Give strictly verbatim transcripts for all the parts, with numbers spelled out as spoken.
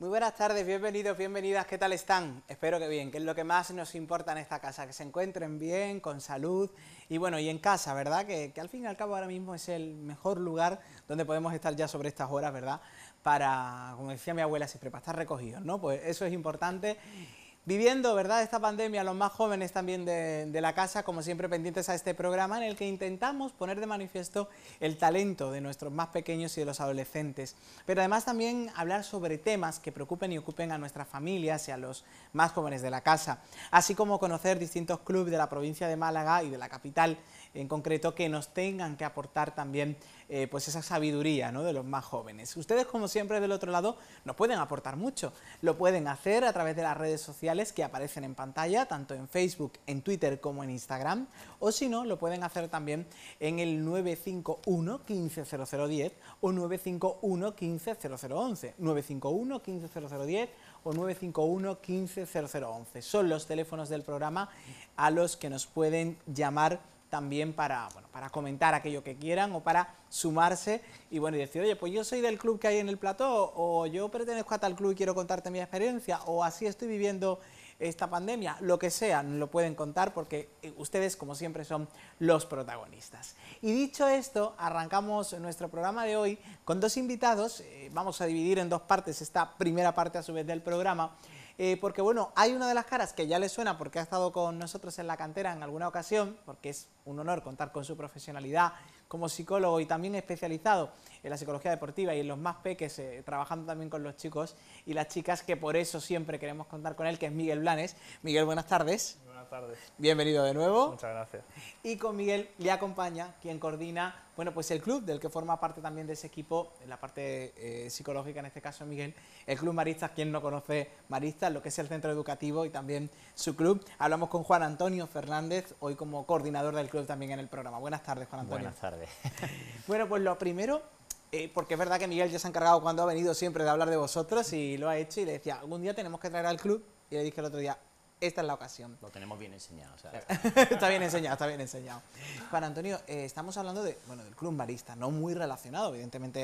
Muy buenas tardes, bienvenidos, bienvenidas, ¿qué tal están? Espero que bien, que es lo que más nos importa en esta casa, que se encuentren bien, con salud y bueno, y en casa, ¿verdad? Que, que al fin y al cabo ahora mismo es el mejor lugar donde podemos estar ya sobre estas horas, ¿verdad? Para, como decía mi abuela siempre, para estar recogidos, ¿no? Pues eso es importante. Viviendo, ¿verdad?, esta pandemia, los más jóvenes también de, de la casa, como siempre pendientes a este programa en el que intentamos poner de manifiesto el talento de nuestros más pequeños y de los adolescentes, pero además también hablar sobre temas que preocupen y ocupen a nuestras familias y a los más jóvenes de la casa, así como conocer distintos clubes de la provincia de Málaga y de la capital en concreto que nos tengan que aportar también eh, pues esa sabiduría, ¿no?, de los más jóvenes. Ustedes, como siempre, del otro lado nos pueden aportar mucho, lo pueden hacer a través de las redes sociales que aparecen en pantalla, tanto en Facebook, en Twitter como en Instagram, o si no, lo pueden hacer también en el nueve cinco uno, quince cero cero diez o nueve cinco uno, quince cero cero once, nueve cinco uno, quince cero cero diez o nueve cinco uno, quince cero cero once. Son los teléfonos del programa a los que nos pueden llamar también para, bueno, para comentar aquello que quieran o para sumarse y bueno, y decir, oye, pues yo soy del club que hay en el plató, o yo pertenezco a tal club y quiero contarte mi experiencia, o así estoy viviendo esta pandemia, lo que sea, nos lo pueden contar porque ustedes, como siempre, son los protagonistas. Y dicho esto, arrancamos nuestro programa de hoy con dos invitados. Eh, vamos a dividir en dos partes esta primera parte a su vez del programa, Eh, porque bueno, hay una de las caras que ya les suena porque ha estado con nosotros en la cantera en alguna ocasión, porque es un honor contar con su profesionalidad como psicólogo y también especializado en la psicología deportiva y en los más peques, eh, trabajando también con los chicos y las chicas, que por eso siempre queremos contar con él, que es Miguel Blanes. Miguel, buenas tardes. Buenas tardes. Bienvenido de nuevo. Muchas gracias. Y con Miguel le acompaña quien coordina, bueno, pues el club del que forma parte también de ese equipo, en la parte eh, psicológica, en este caso Miguel, el Club Maristas. Quien no conoce Maristas, lo que es el centro educativo y también su club. Hablamos con Juan Antonio Fernández, hoy como coordinador del club también en el programa. Buenas tardes, Juan Antonio. Buenas tardes. Bueno, pues lo primero, eh, porque es verdad que Miguel ya se ha encargado cuando ha venido siempre de hablar de vosotros y lo ha hecho, y le decía, algún día tenemos que traer al club, y le dije el otro día, esta es la ocasión. Lo tenemos bien enseñado, o sea. Está bien enseñado, está bien enseñado. Juan Antonio, eh, estamos hablando de, bueno, del Club Marista, no muy relacionado, evidentemente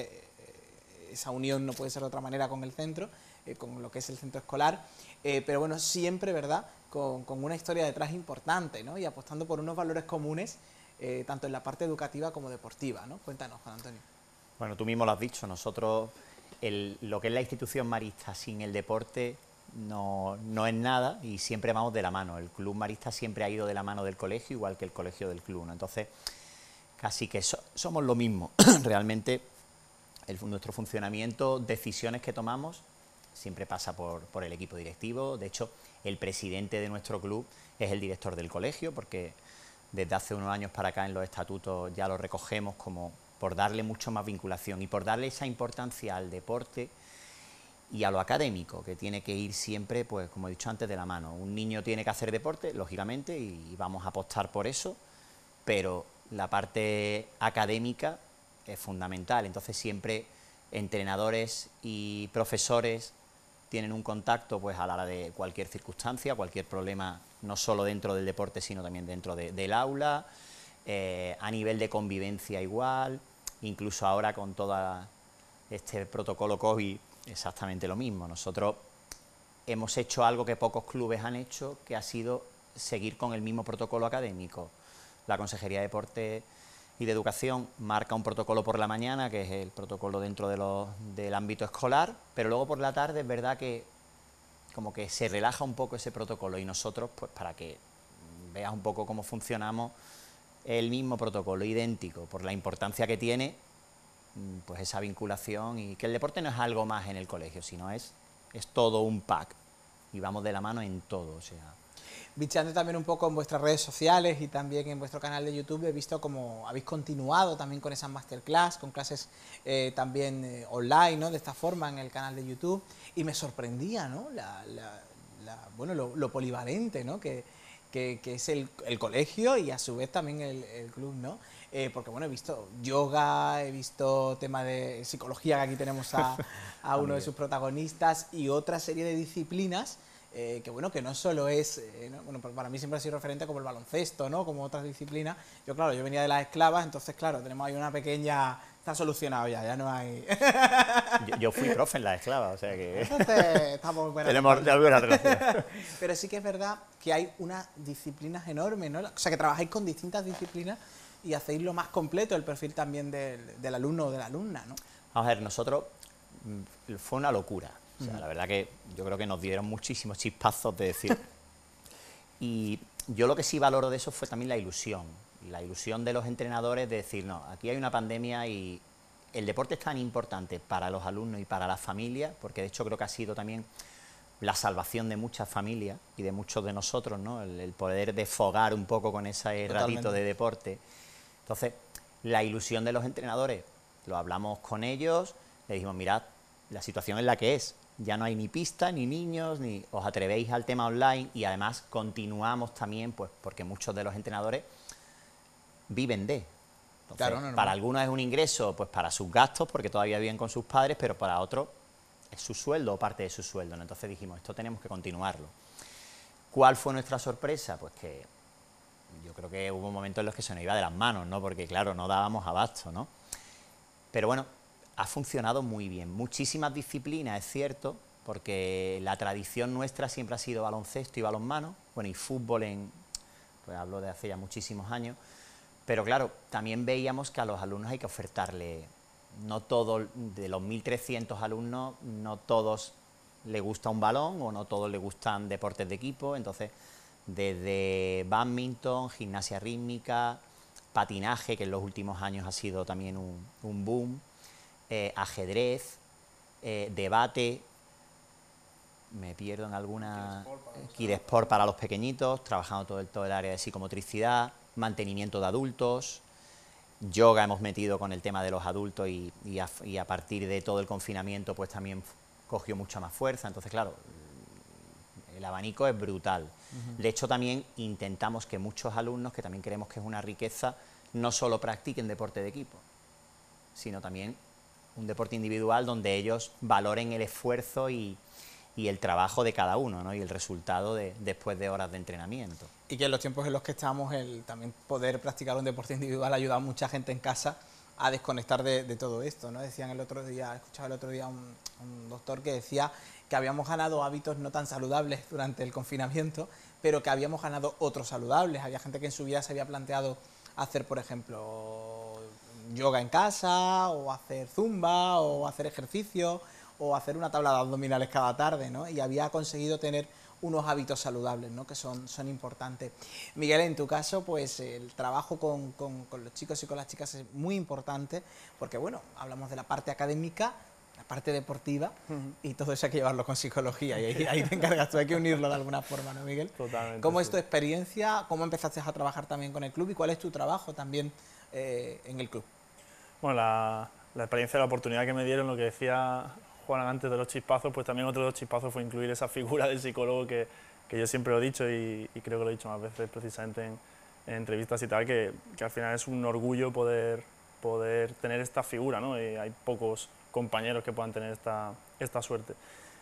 eh, esa unión no puede ser de otra manera con el centro, eh, con lo que es el centro escolar, eh, pero bueno, siempre, ¿verdad?, con, con una historia detrás importante, ¿no?, y apostando por unos valores comunes, eh, tanto en la parte educativa como deportiva, ¿no? Cuéntanos, Juan Antonio. Bueno, tú mismo lo has dicho, nosotros, el, lo que es la institución marista sin el deporte no, no es nada, y siempre vamos de la mano. El club marista siempre ha ido de la mano del colegio, igual que el colegio del club, ¿no? Entonces, casi que so, somos lo mismo. Realmente, el, nuestro funcionamiento, decisiones que tomamos, siempre pasa por, por el equipo directivo. De hecho, el presidente de nuestro club es el director del colegio, porque desde hace unos años para acá en los estatutos ya lo recogemos como por darle mucho más vinculación y por darle esa importancia al deporte y a lo académico, que tiene que ir siempre, pues como he dicho antes, de la mano. Un niño tiene que hacer deporte, lógicamente, y vamos a apostar por eso, pero la parte académica es fundamental. Entonces siempre entrenadores y profesores tienen un contacto, pues a la hora de cualquier circunstancia, cualquier problema, no solo dentro del deporte, sino también dentro de, del aula, eh, a nivel de convivencia igual, incluso ahora con todo este protocolo COVID, exactamente lo mismo. Nosotros hemos hecho algo que pocos clubes han hecho, que ha sido seguir con el mismo protocolo académico. La Consejería de Deporte y de Educación marca un protocolo por la mañana, que es el protocolo dentro de los, del ámbito escolar, pero luego por la tarde es verdad que como que se relaja un poco ese protocolo, y nosotros, pues para que veas un poco cómo funcionamos, el mismo protocolo, idéntico, por la importancia que tiene, pues esa vinculación, y que el deporte no es algo más en el colegio, sino es, es todo un pack, y vamos de la mano en todo, o sea. Bicheando también un poco en vuestras redes sociales y también en vuestro canal de YouTube, he visto como habéis continuado también con esas masterclass, con clases eh, también eh, online, ¿no?, de esta forma en el canal de YouTube, y me sorprendía, ¿no?, la, la, la, bueno, lo, lo polivalente, ¿no?, que, que, que es el, el colegio y a su vez también el, el club, ¿no? Eh, porque bueno, he visto yoga, he visto tema de psicología, que aquí tenemos a, a uno de sus protagonistas, y otra serie de disciplinas eh, que bueno, que no solo es, eh, ¿no? Bueno, para mí siempre ha sido referente como el baloncesto, ¿no? Como otras disciplinas. Yo, claro, yo venía de las esclavas, entonces, claro, tenemos ahí una pequeña... Está solucionado ya, ya no hay... yo, yo fui profe en la esclava, o sea que... Entonces, estamos muy buenas. Tenemos alguna relación. Pero sí que es verdad que hay unas disciplinas enormes, ¿no? O sea, que trabajáis con distintas disciplinas y hacéis lo más completo el perfil también del, del alumno o de la alumna, ¿no? Vamos a ver, nosotros mm, fue una locura. O sea, uh-huh. La verdad que yo creo que nos dieron muchísimos chispazos de decir. Y yo lo que sí valoro de eso fue también la ilusión. La ilusión de los entrenadores de decir, no, aquí hay una pandemia y el deporte es tan importante para los alumnos y para las familias, porque de hecho creo que ha sido también la salvación de muchas familias y de muchos de nosotros, ¿no? El, el poder desfogar un poco con ese Totalmente. ratito de deporte. Entonces, la ilusión de los entrenadores, lo hablamos con ellos, le dijimos, mirad, la situación es la que es, ya no hay ni pista, ni niños, ni os atrevéis al tema online y además continuamos también, pues porque muchos de los entrenadores viven de. Entonces, claro, no, no, para no. algunos es un ingreso pues para sus gastos, porque todavía viven con sus padres, pero para otros es su sueldo o parte de su sueldo, ¿no? Entonces dijimos, esto tenemos que continuarlo. ¿Cuál fue nuestra sorpresa? Pues que yo creo que hubo momentos en los que se nos iba de las manos, ¿no? Porque claro, no dábamos abasto, ¿no? Pero bueno, ha funcionado muy bien. Muchísimas disciplinas, es cierto, porque la tradición nuestra siempre ha sido baloncesto y balonmano, bueno, y fútbol en, pues hablo de hace ya muchísimos años, pero claro, también veíamos que a los alumnos hay que ofertarle, no todos, de los mil trescientos alumnos, no todos les gusta un balón o no todos les gustan deportes de equipo, entonces desde bádminton, gimnasia rítmica, patinaje, que en los últimos años ha sido también un, un boom, eh, ajedrez, eh, debate, me pierdo en alguna... Kidesport para los pequeñitos, trabajando todo el, todo el área de psicomotricidad, mantenimiento de adultos, yoga hemos metido con el tema de los adultos y, y, a, y a partir de todo el confinamiento pues también cogió mucha más fuerza, entonces claro, el abanico es brutal. Uh-huh. De hecho también intentamos que muchos alumnos, que también creemos que es una riqueza, no solo practiquen deporte de equipo, sino también un deporte individual donde ellos valoren el esfuerzo y, y el trabajo de cada uno, ¿no? Y el resultado de, después de horas de entrenamiento. Y que en los tiempos en los que estamos, el también poder practicar un deporte individual ha ayudado a mucha gente en casa a desconectar de, de todo esto, ¿no? Decían el otro día, escuchaba el otro día un, un doctor que decía que habíamos ganado hábitos no tan saludables durante el confinamiento, pero que habíamos ganado otros saludables. Había gente que en su vida se había planteado hacer, por ejemplo, yoga en casa, o hacer zumba, o hacer ejercicio, o hacer una tabla de abdominales cada tarde, ¿no? Y había conseguido tener unos hábitos saludables, ¿no? Que son, son importantes. Miguel, en tu caso, pues el trabajo con, con, con los chicos y con las chicas es muy importante, porque bueno, hablamos de la parte académica, la parte deportiva, uh-huh. y todo eso hay que llevarlo con psicología, y ahí, ahí te encargas tú, hay que unirlo de alguna forma, ¿no, Miguel? Totalmente. ¿Cómo sí. es tu experiencia? ¿Cómo empezaste a trabajar también con el club? ¿Y cuál es tu trabajo también eh, en el club? Bueno, la, la experiencia, la oportunidad que me dieron, lo que decía Juan antes de los chispazos, pues también otro de los chispazos fue incluir esa figura del psicólogo que, que yo siempre lo he dicho y, y creo que lo he dicho más veces precisamente en, en entrevistas y tal, que, que al final es un orgullo poder, poder tener esta figura, ¿no? Y hay pocos compañeros que puedan tener esta, esta suerte.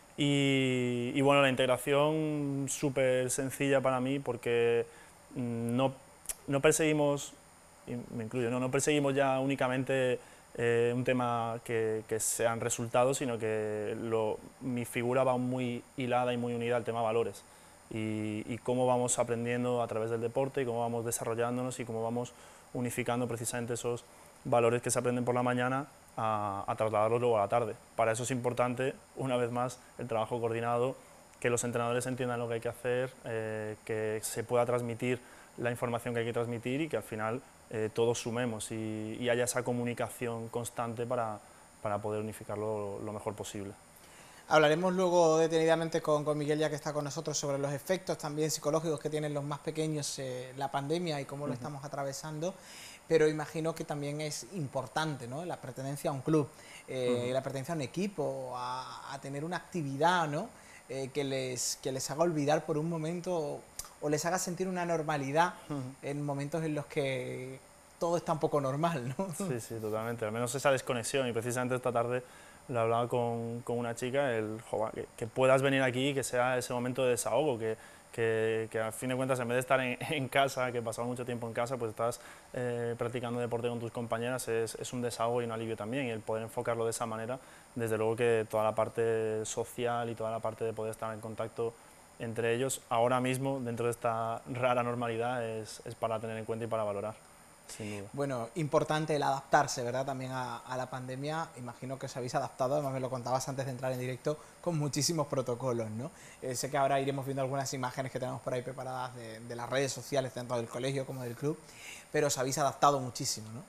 Y, y bueno, la integración súper sencilla para mí porque no, no perseguimos, y me incluyo, no, no perseguimos ya únicamente Eh, un tema que, que sean resultados, sino que lo, mi figura va muy hilada y muy unida al tema valores y, y cómo vamos aprendiendo a través del deporte y cómo vamos desarrollándonos y cómo vamos unificando precisamente esos valores que se aprenden por la mañana a, a trasladarlos luego a la tarde. Para eso es importante, una vez más, el trabajo coordinado, que los entrenadores entiendan lo que hay que hacer, eh, que se pueda transmitir la información que hay que transmitir y que al final eh, todos sumemos y, y haya esa comunicación constante para, para poder unificarlo lo, lo mejor posible. Hablaremos luego detenidamente con, con Miguel, ya que está con nosotros, sobre los efectos también psicológicos que tienen los más pequeños eh, la pandemia y cómo lo uh-huh. estamos atravesando, pero imagino que también es importante, ¿no? La pertenencia a un club, eh, uh-huh. la pertenencia a un equipo, a, a tener una actividad, ¿no? eh, que, les, que les haga olvidar por un momento o les haga sentir una normalidad uh-huh. en momentos en los que todo está un poco normal, ¿no? Sí, sí, totalmente. Al menos esa desconexión, y precisamente esta tarde lo hablaba con, con una chica, el, joder, que, que puedas venir aquí y que sea ese momento de desahogo, que, que, que a fin de cuentas en vez de estar en, en casa, que pasaba mucho tiempo en casa, pues estás eh, practicando deporte con tus compañeras, es, es un desahogo y un alivio también, y el poder enfocarlo de esa manera, desde luego que toda la parte social y toda la parte de poder estar en contacto entre ellos, ahora mismo, dentro de esta rara normalidad, es, es para tener en cuenta y para valorar. Sin duda. Bueno, importante el adaptarse, ¿verdad? También a, a la pandemia. Imagino que os habéis adaptado, además me lo contabas antes de entrar en directo, con muchísimos protocolos, ¿no? Eh, sé que ahora iremos viendo algunas imágenes que tenemos por ahí preparadas de, de las redes sociales, tanto del colegio como del club, pero os habéis adaptado muchísimo, ¿no?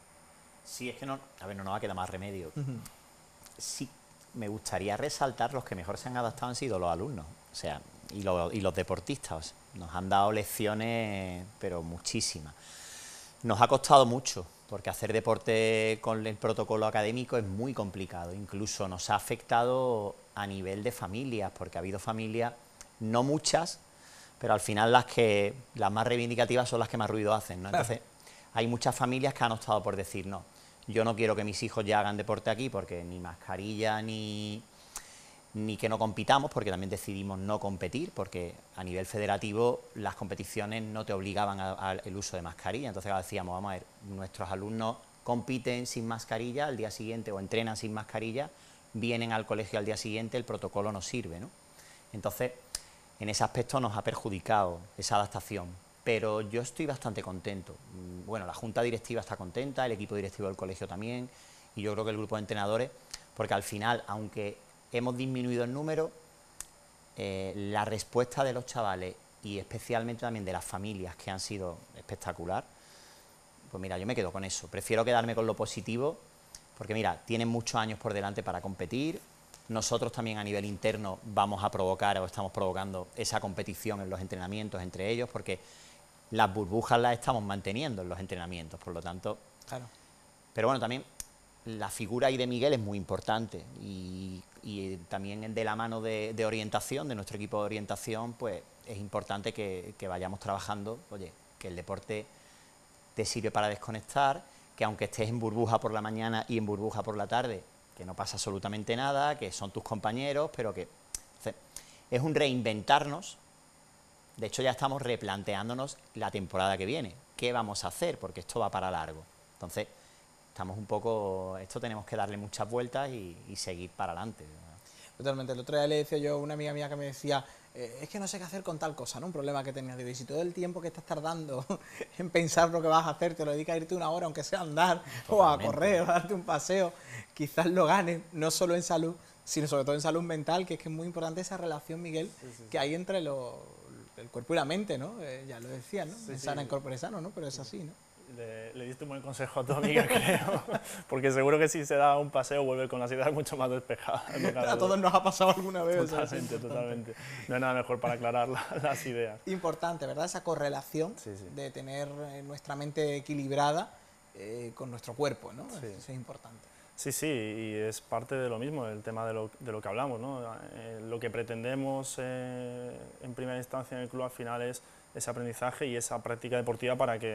Sí, es que no, a ver, no nos va a quedar más remedio. Uh-huh. Sí, me gustaría resaltar, los que mejor se han adaptado han sido los alumnos, o sea, y, lo, y los deportistas. Nos han dado lecciones, pero muchísimas. Nos ha costado mucho, porque hacer deporte con el protocolo académico es muy complicado. Incluso nos ha afectado a nivel de familias, porque ha habido familias, no muchas, pero al final las que las más reivindicativas son las que más ruido hacen, ¿no? Entonces, hay muchas familias que han optado por decir, no, yo no quiero que mis hijos ya hagan deporte aquí, porque ni mascarilla, ni... ni que no compitamos, porque también decidimos no competir, porque a nivel federativo las competiciones no te obligaban al uso de mascarilla. Entonces decíamos, vamos a ver, nuestros alumnos compiten sin mascarilla al día siguiente o entrenan sin mascarilla, vienen al colegio al día siguiente, el protocolo no sirve, ¿no? Entonces, en ese aspecto nos ha perjudicado esa adaptación, pero yo estoy bastante contento. Bueno, la junta directiva está contenta, el equipo directivo del colegio también, y yo creo que el grupo de entrenadores, porque al final, aunque hemos disminuido el número, eh, la respuesta de los chavales y especialmente también de las familias, que han sido espectacular, pues mira, yo me quedo con eso. Prefiero quedarme con lo positivo, porque mira, tienen muchos años por delante para competir. Nosotros también a nivel interno vamos a provocar o estamos provocando esa competición en los entrenamientos entre ellos, porque las burbujas las estamos manteniendo en los entrenamientos, por lo tanto... Claro. Pero bueno, también la figura ahí de Miguel es muy importante y, y también de la mano de, de orientación, de nuestro equipo de orientación, pues es importante que, que vayamos trabajando, oye, que el deporte te sirve para desconectar, que aunque estés en burbuja por la mañana y en burbuja por la tarde, que no pasa absolutamente nada, que son tus compañeros, pero que o sea, es un reinventarnos. De hecho, ya estamos replanteándonos la temporada que viene, qué vamos a hacer, porque esto va para largo. Entonces, estamos un poco, esto tenemos que darle muchas vueltas y, y seguir para adelante. Totalmente. El otro día le decía yo a una amiga mía que me decía, eh, es que no sé qué hacer con tal cosa, ¿no? Un problema que tenía. Digo, y si todo el tiempo que estás tardando en pensar lo que vas a hacer, te lo dedicas a irte una hora, aunque sea a andar, totalmente, o a correr, o a darte un paseo, quizás lo ganes, no solo en salud, sino sobre todo en salud mental, que es que es muy importante esa relación, Miguel, sí, sí, sí. que hay entre lo, el cuerpo y la mente, ¿no? Eh, ya lo decía, ¿no? Sí, sana sí. en corpore sano, ¿no? Pero es así, ¿no? Le, le diste un buen consejo a tu amiga, creo, porque seguro que si se da un paseo vuelve con las ideas mucho más despejadas. A todos nos ha pasado alguna vez. Totalmente, totalmente. No hay nada mejor para aclarar la, las ideas. Importante, ¿verdad? Esa correlación sí, sí. de tener nuestra mente equilibrada eh, con nuestro cuerpo, ¿no? Sí. Eso es importante. Sí, sí, y es parte de lo mismo, el tema de lo, de lo que hablamos, ¿no? Eh, lo que pretendemos eh, en primera instancia en el club al final es ese aprendizaje y esa práctica deportiva para que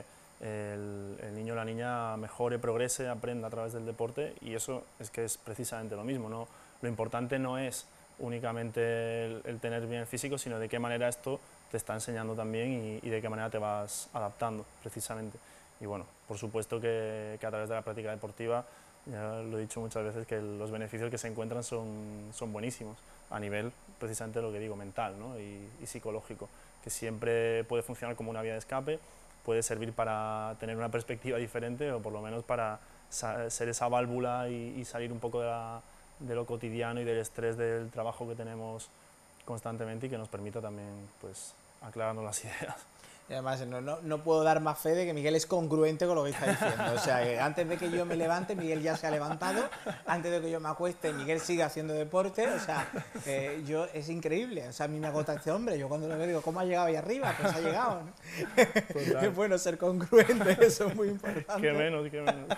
El, el niño o la niña mejore, progrese, aprenda a través del deporte, y eso es que es precisamente lo mismo, ¿no? Lo importante no es únicamente el, el tener bien el físico, sino de qué manera esto te está enseñando también y, y de qué manera te vas adaptando, precisamente. Y bueno, por supuesto que, que a través de la práctica deportiva, ya lo he dicho muchas veces, que los beneficios que se encuentran son, son buenísimos, a nivel precisamente de lo que digo, mental, ¿no? y, y psicológico, que siempre puede funcionar como una vía de escape, puede servir para tener una perspectiva diferente o por lo menos para ser esa válvula y, y salir un poco de, la, de lo cotidiano y del estrés del trabajo que tenemos constantemente y que nos permita también pues, aclararnos las ideas. Y además, no, no, no puedo dar más fe de que Miguel es congruente con lo que está diciendo. O sea, que antes de que yo me levante, Miguel ya se ha levantado. Antes de que yo me acueste, Miguel sigue haciendo deporte. O sea, eh, yo, es increíble. O sea, a mí me agota este hombre. Yo cuando lo veo digo, ¿cómo ha llegado ahí arriba? Pues ha llegado, ¿no? Es bueno ser congruente, eso es muy importante. Qué menos, qué menos.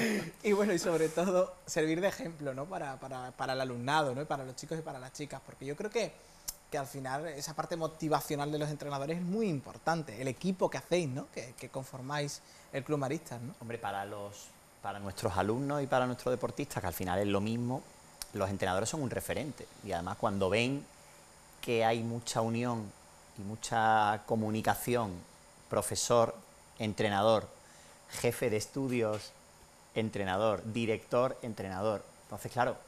Y bueno, y sobre todo, servir de ejemplo, ¿no? Para, para, para el alumnado, ¿no? Y para los chicos y para las chicas. Porque yo creo que que al final esa parte motivacional de los entrenadores es muy importante, el equipo que hacéis, ¿no? que, que conformáis el Club Maristas, ¿no? Hombre, para, los, para nuestros alumnos y para nuestros deportistas, que al final es lo mismo, los entrenadores son un referente y además cuando ven que hay mucha unión y mucha comunicación, profesor, entrenador, jefe de estudios, entrenador, director, entrenador. Entonces, claro,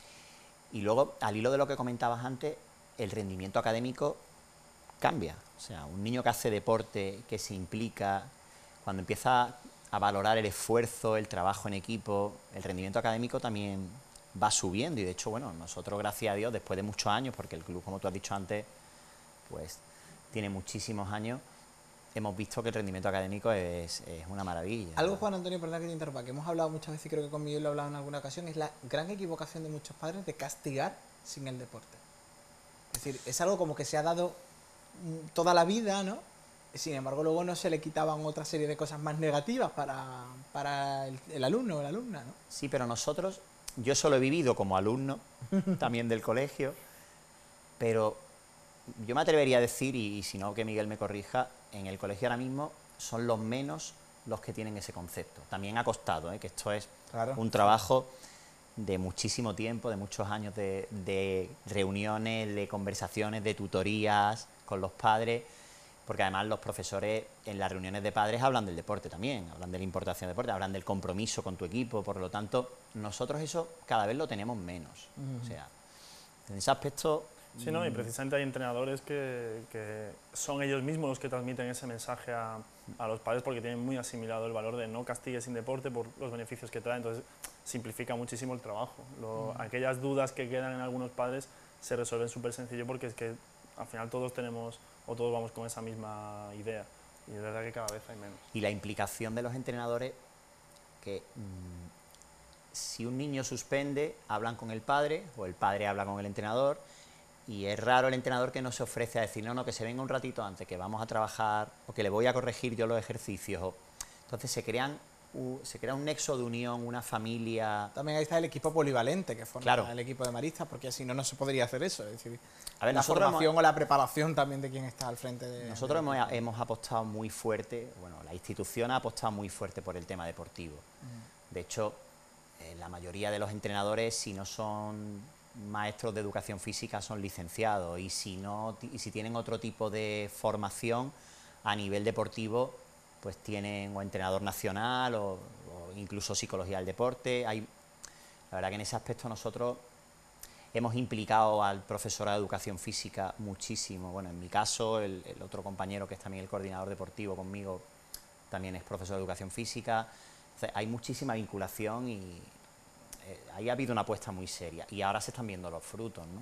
y luego, al hilo de lo que comentabas antes, el rendimiento académico cambia. O sea, un niño que hace deporte, que se implica, cuando empieza a valorar el esfuerzo, el trabajo en equipo, el rendimiento académico también va subiendo. Y de hecho, bueno, nosotros, gracias a Dios, después de muchos años, porque el club, como tú has dicho antes, pues tiene muchísimos años, hemos visto que el rendimiento académico es, es una maravilla. Algo, Juan Antonio, perdón que te interrumpa, que hemos hablado muchas veces, y creo que con Miguel lo he hablado en alguna ocasión, es la gran equivocación de muchos padres de castigar sin el deporte. Es decir, es algo como que se ha dado toda la vida, ¿no? Sin embargo, luego no se le quitaban otra serie de cosas más negativas para, para el, el alumno o la alumna, ¿no? Sí, pero nosotros, yo eso lo he vivido como alumno, también del colegio, pero yo me atrevería a decir, y, y si no que Miguel me corrija, en el colegio ahora mismo son los menos los que tienen ese concepto. También ha costado, ¿eh? Que esto es claro. un trabajo de muchísimo tiempo, de muchos años de, de reuniones, de conversaciones, de tutorías con los padres, porque además los profesores en las reuniones de padres hablan del deporte también, hablan de la importación del deporte, hablan del compromiso con tu equipo, por lo tanto, nosotros eso cada vez lo tenemos menos. Uh-huh. O sea, en ese aspecto... Sí, ¿no? Y precisamente hay entrenadores que, que son ellos mismos los que transmiten ese mensaje a, a los padres porque tienen muy asimilado el valor de no castigues sin deporte por los beneficios que trae, entonces simplifica muchísimo el trabajo. Lo, mm. Aquellas dudas que quedan en algunos padres se resuelven súper sencillo porque es que al final todos tenemos o todos vamos con esa misma idea y es verdad que cada vez hay menos. Y la implicación de los entrenadores, que mmm, si un niño suspende, hablan con el padre o el padre habla con el entrenador. Y es raro el entrenador que no se ofrece a decir, no, no, que se venga un ratito antes, que vamos a trabajar, o que le voy a corregir yo los ejercicios. O... Entonces se crean uh, se crea un nexo de unión, una familia... También ahí está el equipo polivalente que forma claro. el equipo de maristas, porque si no, no se podría hacer eso. Es decir, a ver, la formación hemos... o la preparación también de quien está al frente de... Nosotros de... hemos, hemos apostado muy fuerte, bueno, la institución ha apostado muy fuerte por el tema deportivo. Uh-huh. De hecho, eh, la mayoría de los entrenadores, si no son... maestros de educación física, son licenciados y si no y si tienen otro tipo de formación a nivel deportivo, pues tienen o entrenador nacional o, o incluso psicología del deporte. Hay, la verdad que en ese aspecto nosotros hemos implicado al profesorado de educación física muchísimo. Bueno, en mi caso, el, el otro compañero que es también el coordinador deportivo conmigo también es profesor de educación física. Entonces, hay muchísima vinculación y Eh, ahí ha habido una apuesta muy seria y ahora se están viendo los frutos, ¿no?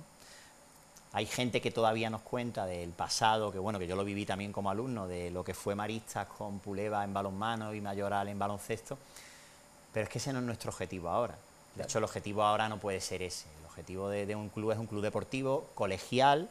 Hay gente que todavía nos cuenta del pasado, que bueno, que yo lo viví también como alumno, de lo que fue Maristas con Puleva en balonmano y Mayoral en baloncesto, pero es que ese no es nuestro objetivo ahora. De hecho, el objetivo ahora no puede ser ese. El objetivo de, de un club es un club deportivo, colegial,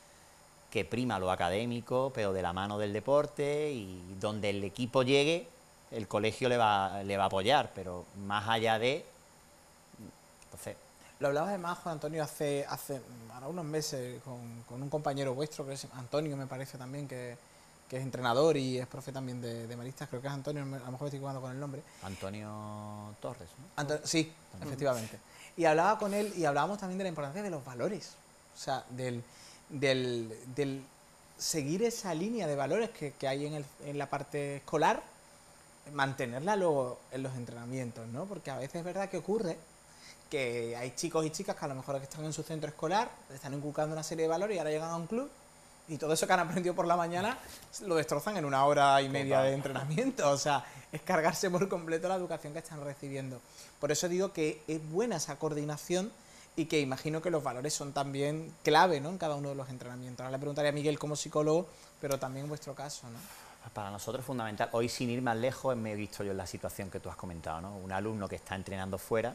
que prima lo académico, pero de la mano del deporte, y donde el equipo llegue, el colegio le va, le va a apoyar, pero más allá de... Entonces, lo hablaba además, Juan Antonio, hace, hace ahora unos meses con, con un compañero vuestro, que es Antonio, me parece también, que, que es entrenador y es profe también de, de maristas, creo que es Antonio, a lo mejor me estoy jugando con el nombre. Antonio Torres, ¿no? Anto sí, Antonio. Efectivamente. Y hablaba con él y hablábamos también de la importancia de los valores, o sea, del, del, del seguir esa línea de valores que, que hay en, el, en la parte escolar, mantenerla luego en los entrenamientos, ¿no? Porque a veces es verdad que ocurre que hay chicos y chicas que a lo mejor que están en su centro escolar, están inculcando una serie de valores y ahora llegan a un club y todo eso que han aprendido por la mañana lo destrozan en una hora y media Total. de entrenamiento. O sea, es cargarse por completo la educación que están recibiendo. Por eso digo que es buena esa coordinación y que imagino que los valores son también clave, ¿no?, en cada uno de los entrenamientos. Ahora le preguntaría a Miguel como psicólogo, pero también en vuestro caso, ¿no? Para nosotros es fundamental. Hoy, sin ir más lejos, me he visto yo en la situación que tú has comentado, ¿no? Un alumno que está entrenando fuera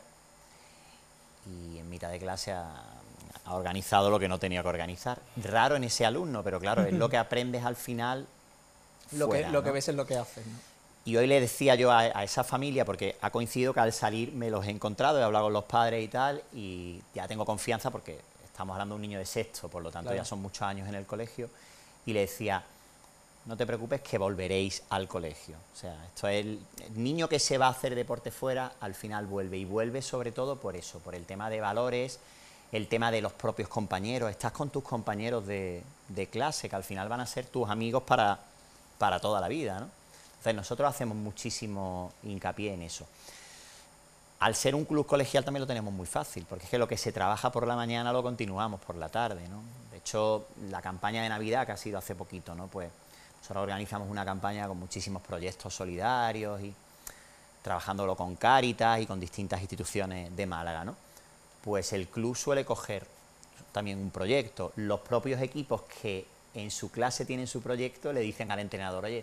y en mitad de clase ha, ha organizado lo que no tenía que organizar. Raro en ese alumno, pero claro, es lo que aprendes al final lo fuera, que, lo ¿no? que ves es lo que haces, ¿no? Y hoy le decía yo a, a esa familia, porque ha coincidido que al salir me los he encontrado, he hablado con los padres y tal, y ya tengo confianza porque estamos hablando de un niño de sexto, por lo tanto claro. ya son muchos años en el colegio, y le decía, no te preocupes que volveréis al colegio. O sea, esto es el, el niño que se va a hacer deporte fuera, al final vuelve, y vuelve sobre todo por eso, por el tema de valores, el tema de los propios compañeros, estás con tus compañeros de, de clase, que al final van a ser tus amigos para, para toda la vida, ¿no? Entonces nosotros hacemos muchísimo hincapié en eso. Al ser un club colegial también lo tenemos muy fácil, porque es que lo que se trabaja por la mañana lo continuamos por la tarde, ¿no? De hecho, la campaña de Navidad, que ha sido hace poquito, ¿no? Pues nosotros organizamos una campaña con muchísimos proyectos solidarios y trabajándolo con Cáritas y con distintas instituciones de Málaga, ¿no? Pues el club suele coger también un proyecto. Los propios equipos que en su clase tienen su proyecto le dicen al entrenador, oye,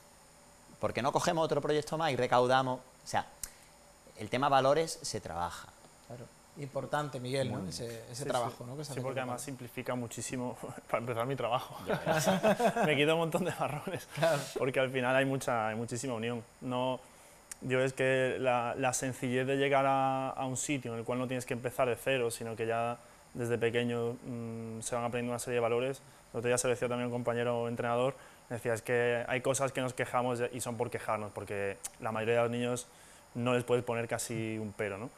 ¿por qué no cogemos otro proyecto más y recaudamos? O sea, el tema valores se trabaja. Claro. Importante, Miguel, ¿no? Ese, ese sí, trabajo, sí. ¿no? Que se sí, hace porque con además el simplifica muchísimo, para empezar, mi trabajo. Me quita un montón de marrones, Claro. porque al final hay, mucha, hay muchísima unión. No, yo es que la, la sencillez de llegar a, a un sitio en el cual no tienes que empezar de cero, sino que ya desde pequeño mmm, se van aprendiendo una serie de valores. El otro día se lo decía también un compañero entrenador, me decía, es que hay cosas que nos quejamos y son por quejarnos, porque la mayoría de los niños no les puedes poner casi un pero, ¿no?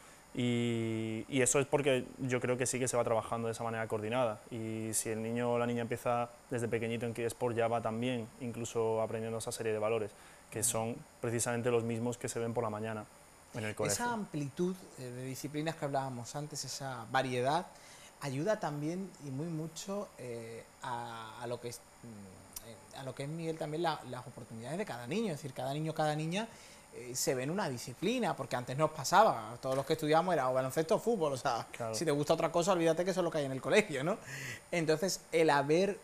Y, y eso es porque yo creo que sí que se va trabajando de esa manera coordinada, y si el niño o la niña empieza desde pequeñito en Kidesport ya va también incluso aprendiendo esa serie de valores, que son precisamente los mismos que se ven por la mañana en el colegio. Esa amplitud eh, de disciplinas que hablábamos antes, esa variedad, ayuda también y muy mucho eh, a, a lo que es, mm, a lo que es, Miguel, también la, las oportunidades de cada niño, es decir, cada niño, cada niña eh, se ve en una disciplina, porque antes nos pasaba, todos los que estudiamos era o baloncesto o fútbol, o sea, Claro. si te gusta otra cosa, olvídate que eso es lo que hay en el colegio, ¿no? Entonces, el haber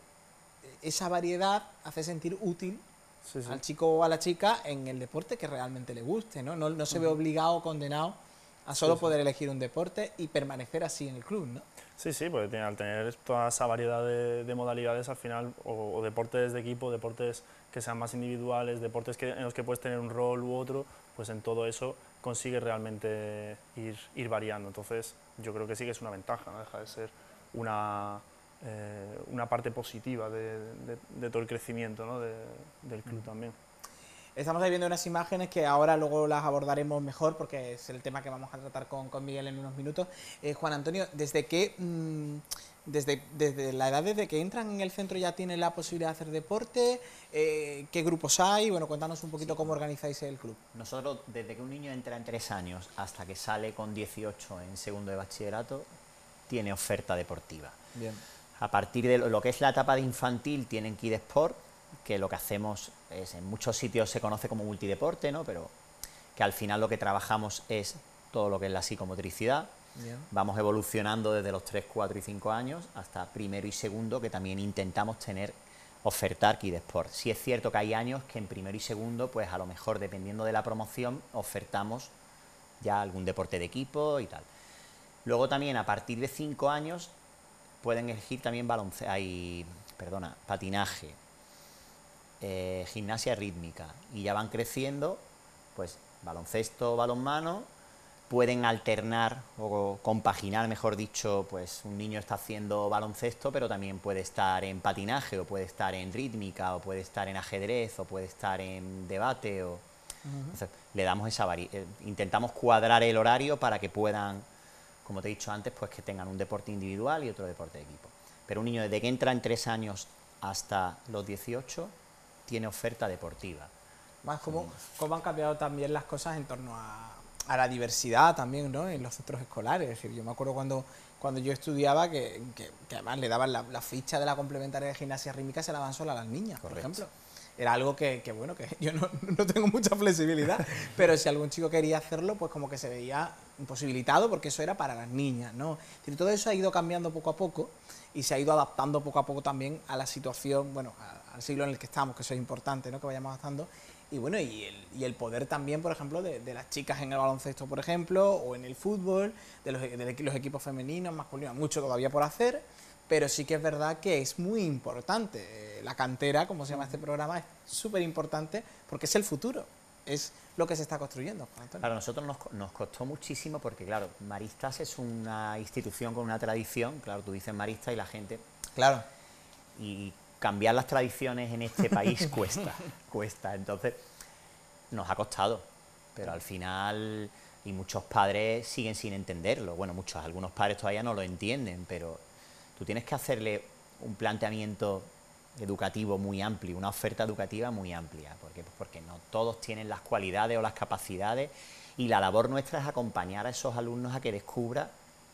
esa variedad hace sentir útil Sí, sí. al chico o a la chica en el deporte que realmente le guste, ¿no? No, no se ve obligado o condenado a solo Sí, sí. poder elegir un deporte y permanecer así en el club, ¿no? Sí, sí, porque tiene- al tener toda esa variedad de, de modalidades al final, o, o deportes de equipo, deportes que sean más individuales, deportes que, en los que puedes tener un rol u otro, pues en todo eso consigues realmente ir, ir variando. Entonces yo creo que sí que es una ventaja, no deja de ser una, eh, una parte positiva de, de- de todo el crecimiento, ¿no? de, del club también. Estamos ahí viendo unas imágenes que ahora luego las abordaremos mejor porque es el tema que vamos a tratar con, con Miguel en unos minutos. Eh, Juan Antonio, ¿desde qué, mmm, desde, desde la edad desde que entran en el centro ya tienen la posibilidad de hacer deporte? Eh, ¿Qué grupos hay? Bueno, cuéntanos un poquito Sí. cómo organizáis el club. Nosotros, desde que un niño entra en tres años hasta que sale con dieciocho en segundo de bachillerato, tiene oferta deportiva. Bien. A partir de lo que es la etapa de infantil tienen Kidesport, que lo que hacemos es, en muchos sitios se conoce como multideporte, ¿no? Pero que al final lo que trabajamos es todo lo que es la psicomotricidad. Bien. Vamos evolucionando desde los tres, cuatro y cinco años hasta primero y segundo, que también intentamos tener, ofertar Kidesport. Sí es cierto que hay años que en primero y segundo, pues a lo mejor dependiendo de la promoción, ofertamos ya algún deporte de equipo y tal. Luego también a partir de cinco años pueden elegir también baloncesto, hay, perdona, patinaje, eh, gimnasia rítmica, y ya van creciendo, pues baloncesto, balonmano, pueden alternar o compaginar, mejor dicho, pues un niño está haciendo baloncesto, pero también puede estar en patinaje, o puede estar en rítmica, o puede estar en ajedrez, o puede estar en debate, o... Uh-huh. Entonces, le damos esa vari... eh, intentamos cuadrar el horario para que puedan, como te he dicho antes, pues que tengan un deporte individual y otro deporte de equipo. Pero un niño desde que entra en tres años hasta los dieciocho tiene oferta deportiva. Más cómo, cómo han cambiado también las cosas en torno a, a la diversidad también, ¿no? En los centros escolares. Es decir, yo me acuerdo cuando, cuando yo estudiaba que, que, que además le daban la, la ficha de la complementaria de gimnasia rítmica, se la daban solo a las niñas, Correcto. por ejemplo. Era algo que, que bueno, que yo no, no tengo mucha flexibilidad, pero si algún chico quería hacerlo, pues como que se veía imposibilitado porque eso era para las niñas, ¿no? Es decir, todo eso ha ido cambiando poco a poco y se ha ido adaptando poco a poco también a la situación, bueno, a, al siglo en el que estamos, que eso es importante, ¿no? Que vayamos adaptando. Y bueno, y el, y el poder también, por ejemplo, de, de las chicas en el baloncesto, por ejemplo, o en el fútbol, de los, de los equipos femeninos, masculinos, mucho todavía por hacer, pero sí que es verdad que es muy importante. Eh, la cantera, como se llama este programa, es súper importante porque es el futuro, es lo que se está construyendo. Claro, a nosotros nos, nos costó muchísimo porque, claro, Maristas es una institución con una tradición, claro, tú dices Maristas y la gente... Claro. Y cambiar las tradiciones en este país cuesta, cuesta. Entonces, nos ha costado, pero al final y muchos padres siguen sin entenderlo. Bueno, muchos, algunos padres todavía no lo entienden, pero tú tienes que hacerle un planteamiento educativo muy amplio, una oferta educativa muy amplia. ¿Por qué? Pues porque no todos tienen las cualidades o las capacidades, y la labor nuestra es acompañar a esos alumnos a que descubra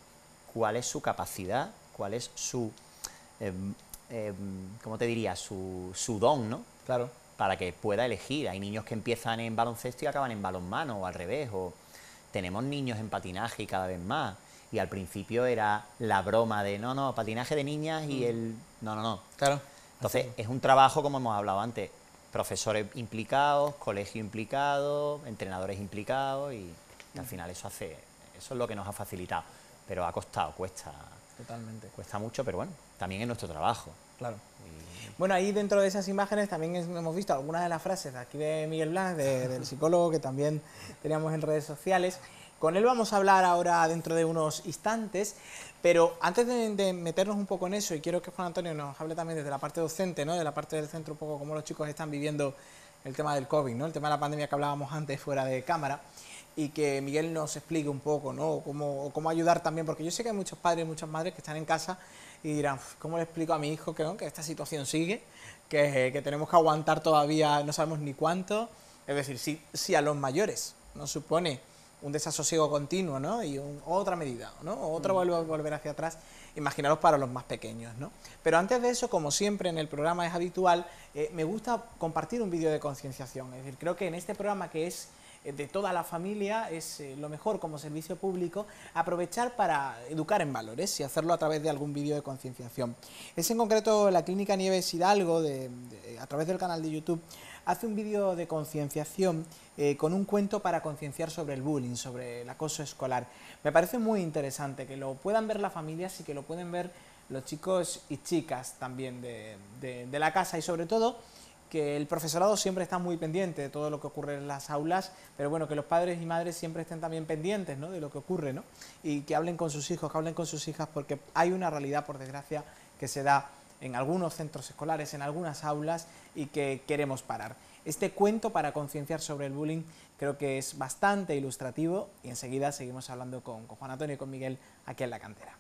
cuál es su capacidad, cuál es su, eh, eh, ¿cómo te diría?, su, su don, ¿no? Claro. Para que pueda elegir. Hay niños que empiezan en baloncesto y acaban en balonmano, o al revés, o tenemos niños en patinaje y cada vez más. Y al principio era la broma de, no, no, patinaje de niñas y el... No, no, no. Claro. Entonces, es un trabajo, como hemos hablado antes, profesores implicados, colegio implicado, entrenadores implicados, y, y al final eso hace, eso es lo que nos ha facilitado. Pero ha costado, cuesta. Totalmente. Cuesta mucho, pero bueno, también es nuestro trabajo. Claro. Y... Bueno, ahí dentro de esas imágenes también hemos visto algunas de las frases de aquí de Miguel Blas, de, del psicólogo, que también teníamos en redes sociales. Con él vamos a hablar ahora dentro de unos instantes, pero antes de, de meternos un poco en eso, y quiero que Juan Antonio nos hable también desde la parte docente, ¿no?, de la parte del centro, un poco cómo los chicos están viviendo el tema del COVID, ¿no?, el tema de la pandemia que hablábamos antes fuera de cámara, y que Miguel nos explique un poco, ¿no?, cómo, cómo ayudar también, porque yo sé que hay muchos padres y muchas madres que están en casa y dirán, ¿cómo le explico a mi hijo que, ¿no?, que esta situación sigue, que, que tenemos que aguantar todavía, no sabemos ni cuánto? Es decir, si, si a los mayores nos supone un desasosiego continuo, ¿no?, y un, otra medida, ¿no?, otra mm. volver, volver hacia atrás, imaginaros para los más pequeños, ¿no? Pero antes de eso, como siempre en el programa es habitual, eh, me gusta compartir un vídeo de concienciación. Es decir, creo que en este programa, que es de toda la familia, es eh, lo mejor como servicio público, aprovechar para educar en valores y hacerlo a través de algún vídeo de concienciación. Es en concreto la Clínica Nieves Hidalgo, de, de, a través del canal de YouTube, hace un vídeo de concienciación eh, con un cuento para concienciar sobre el bullying, sobre el acoso escolar. Me parece muy interesante que lo puedan ver las familias y que lo pueden ver los chicos y chicas también de, de, de la casa, y sobre todo que el profesorado siempre está muy pendiente de todo lo que ocurre en las aulas, pero bueno, que los padres y madres siempre estén también pendientes, ¿no?, de lo que ocurre, ¿no?, y que hablen con sus hijos, que hablen con sus hijas, porque hay una realidad, por desgracia, que se da en algunos centros escolares, en algunas aulas, y que queremos parar. Este cuento para concienciar sobre el bullying creo que es bastante ilustrativo, y enseguida seguimos hablando con, con Juan Antonio y con Miguel aquí en la cantera.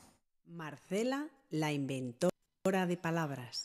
Marcela, la inventora de palabras.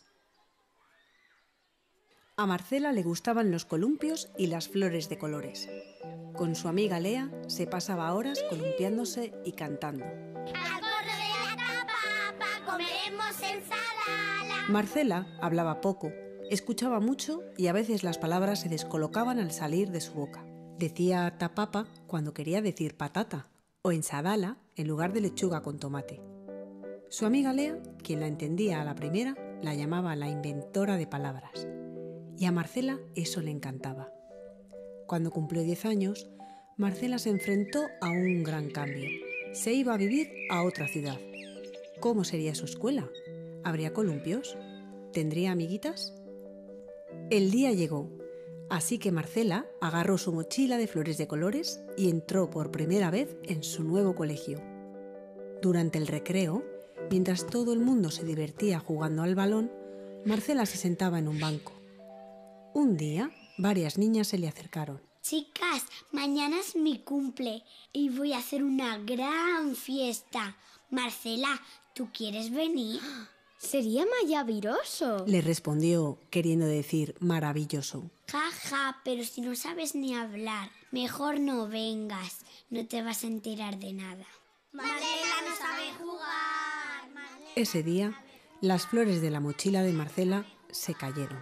A Marcela le gustaban los columpios y las flores de colores. Con su amiga Lea se pasaba horas columpiándose y cantando. Al borde de la tapa comeremos ensalada. Marcela hablaba poco, escuchaba mucho y a veces las palabras se descolocaban al salir de su boca. Decía tapapa cuando quería decir patata, o ensadala en lugar de lechuga con tomate. Su amiga Lea, quien la entendía a la primera, la llamaba la inventora de palabras. Y a Marcela eso le encantaba. Cuando cumplió diez años, Marcela se enfrentó a un gran cambio. Se iba a vivir a otra ciudad. ¿Cómo sería su escuela? ¿Habría columpios? ¿Tendría amiguitas? El día llegó, así que Marcela agarró su mochila de flores de colores y entró por primera vez en su nuevo colegio. Durante el recreo, mientras todo el mundo se divertía jugando al balón, Marcela se sentaba en un banco. Un día, varias niñas se le acercaron. Chicas, mañana es mi cumple y voy a hacer una gran fiesta. Marcela, ¿tú quieres venir? Sería maravilloso, le respondió, queriendo decir maravilloso. Ja, ja, pero si no sabes ni hablar, mejor no vengas, no te vas a enterar de nada. Marcela no sabe jugar. Marcela... Ese día, las flores de la mochila de Marcela se cayeron.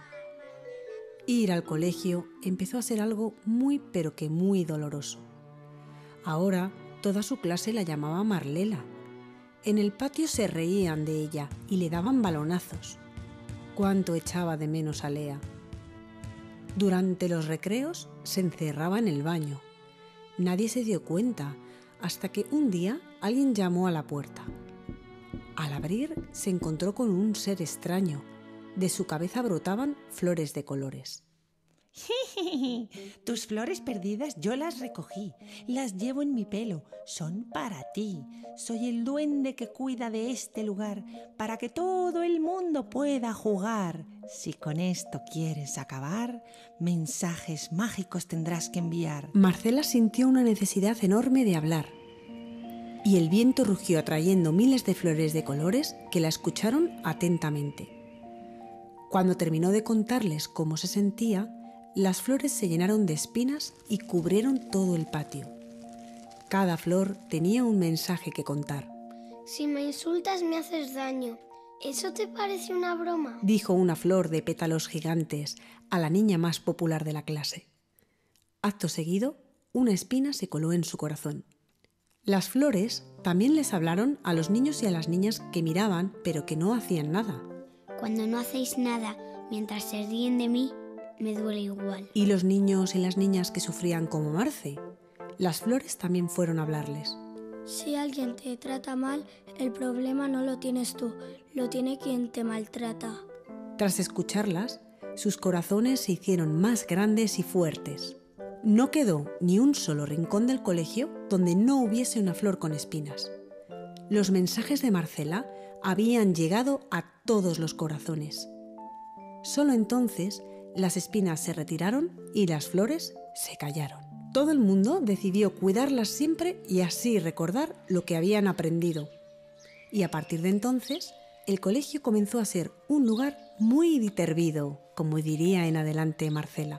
Ir al colegio empezó a ser algo muy pero que muy doloroso. Ahora toda su clase la llamaba Marlela. En el patio se reían de ella y le daban balonazos. Cuánto echaba de menos a Lea. Durante los recreos se encerraba en el baño. Nadie se dio cuenta hasta que un día alguien llamó a la puerta. Al abrir se encontró con un ser extraño. De su cabeza brotaban flores de colores. Tus flores perdidas yo las recogí, las llevo en mi pelo, son para ti. Soy el duende que cuida de este lugar, para que todo el mundo pueda jugar. Si con esto quieres acabar, mensajes mágicos tendrás que enviar. Marcela sintió una necesidad enorme de hablar, y el viento rugió atrayendo miles de flores de colores que la escucharon atentamente. Cuando terminó de contarles cómo se sentía, las flores se llenaron de espinas y cubrieron todo el patio. Cada flor tenía un mensaje que contar. Si me insultas me haces daño. ¿Eso te parece una broma? Dijo una flor de pétalos gigantes a la niña más popular de la clase. Acto seguido, una espina se coló en su corazón. Las flores también les hablaron a los niños y a las niñas que miraban pero que no hacían nada. Cuando no hacéis nada mientras se ríen de mí, me duele igual. Y los niños y las niñas que sufrían como Marce. Las flores también fueron a hablarles. Si alguien te trata mal, el problema no lo tienes tú, lo tiene quien te maltrata. Tras escucharlas, sus corazones se hicieron más grandes y fuertes. No quedó ni un solo rincón del colegio donde no hubiese una flor con espinas. Los mensajes de Marcela habían llegado a todos los corazones. Solo entonces las espinas se retiraron y las flores se callaron. Todo el mundo decidió cuidarlas siempre y así recordar lo que habían aprendido. Y a partir de entonces, el colegio comenzó a ser un lugar muy ditervido, como diría en adelante Marcela.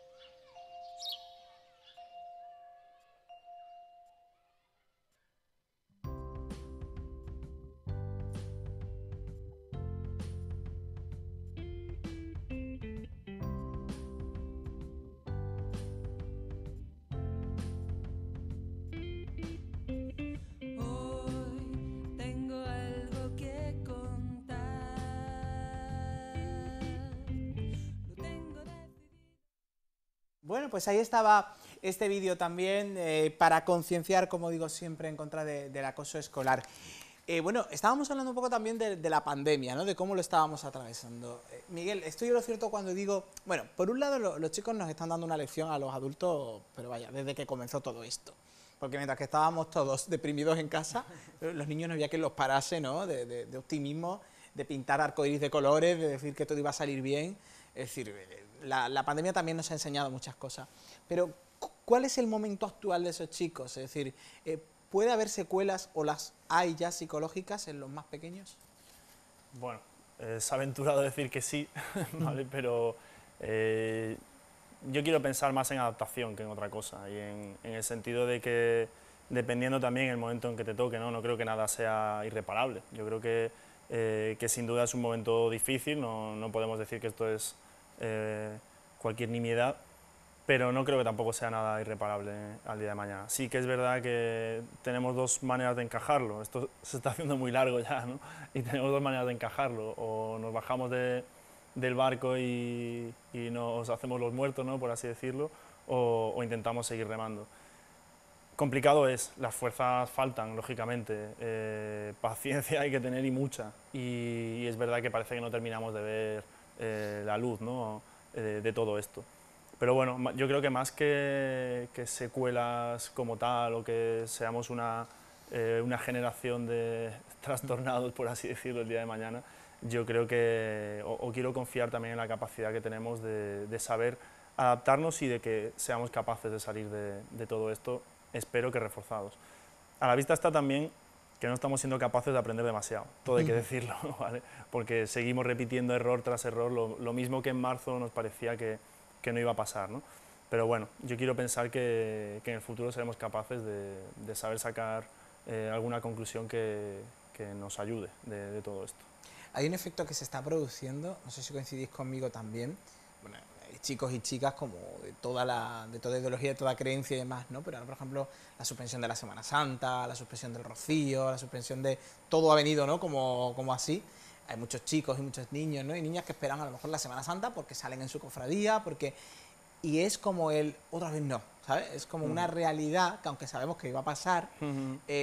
Bueno, pues ahí estaba este vídeo también eh, para concienciar, como digo siempre, en contra de, del acoso escolar. Eh, bueno, estábamos hablando un poco también de, de la pandemia, ¿no? De cómo lo estábamos atravesando. Eh, Miguel, estoy en lo cierto cuando digo, bueno, por un lado lo, los chicos nos están dando una lección a los adultos, pero vaya, desde que comenzó todo esto. Porque mientras que estábamos todos deprimidos en casa, los niños no había quien los parase, ¿no? De, de, de optimismo, de pintar arcoíris de colores, de decir que todo iba a salir bien. Es decir, la, la pandemia también nos ha enseñado muchas cosas. Pero, ¿cuál es el momento actual de esos chicos? Es decir, eh, ¿puede haber secuelas o las hay ya psicológicas en los más pequeños? Bueno, eh, es aventurado decir que sí, ¿vale? Pero eh, yo quiero pensar más en adaptación que en otra cosa, y en, en el sentido de que, dependiendo también el momento en que te toque, ¿no? No creo que nada sea irreparable. Yo creo que, eh, que sin duda es un momento difícil, no, no podemos decir que esto es eh, cualquier nimiedad, pero no creo que tampoco sea nada irreparable al día de mañana. Sí que es verdad que tenemos dos maneras de encajarlo, esto se está haciendo muy largo ya, ¿no? Y tenemos dos maneras de encajarlo, o nos bajamos de, del barco y, y nos hacemos los muertos, ¿no? Por así decirlo, o, o intentamos seguir remando. Complicado es, las fuerzas faltan, lógicamente, eh, paciencia hay que tener y mucha, y, y es verdad que parece que no terminamos de ver eh, la luz, ¿no? eh, de todo esto. Pero bueno, yo creo que más que, que secuelas como tal, o que seamos una, eh, una generación de trastornados, por así decirlo, el día de mañana, yo creo que, o, o quiero confiar también en la capacidad que tenemos de, de saber adaptarnos y de que seamos capaces de salir de, de todo esto, espero que reforzados. A la vista está también que no estamos siendo capaces de aprender demasiado, todo hay que decirlo, ¿vale? Porque seguimos repitiendo error tras error, lo, lo mismo que en marzo nos parecía que, que no iba a pasar, ¿no? Pero bueno, yo quiero pensar que, que en el futuro seremos capaces de, de saber sacar eh, alguna conclusión que, que nos ayude de, de todo esto. Hay un efecto que se está produciendo, no sé si coincidís conmigo también, bueno, hay chicos y chicas como de toda la de toda ideología, de toda creencia y demás, ¿no? Pero ahora, por ejemplo, la suspensión de la Semana Santa, la suspensión del Rocío, la suspensión de... todo ha venido, ¿no? Como, como así. Hay muchos chicos y muchos niños, ¿no? Y niñas que esperan a lo mejor la Semana Santa porque salen en su cofradía, porque... y es como el... otra vez no, ¿sabes? Es como uh-huh. una realidad que, aunque sabemos que iba a pasar, uh-huh. eh,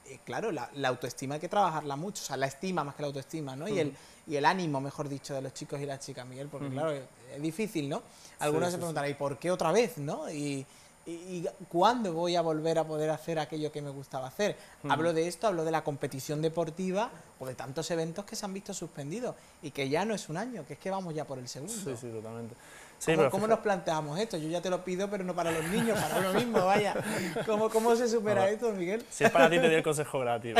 eh, claro, la, la autoestima hay que trabajarla mucho, o sea, la estima más que la autoestima, ¿no? Uh-huh. y, el, y el ánimo, mejor dicho, de los chicos y las chicas, Miguel, porque uh-huh. claro, es, es difícil, ¿no? Algunos sí, se sí, preguntarán, sí. ¿y por qué otra vez, no? Y, y, y ¿cuándo voy a volver a poder hacer aquello que me gustaba hacer? Uh-huh. Hablo de esto, hablo de la competición deportiva o de tantos eventos que se han visto suspendidos y que ya no es un año, que es que vamos ya por el segundo. Sí, sí, totalmente. Sí, ¿Cómo, ¿Cómo nos planteamos esto? Yo ya te lo pido, pero no para los niños, para uno mismo, vaya. ¿Cómo, cómo se supera bueno, esto, Miguel? Si es para ti, te doy el consejo gratis.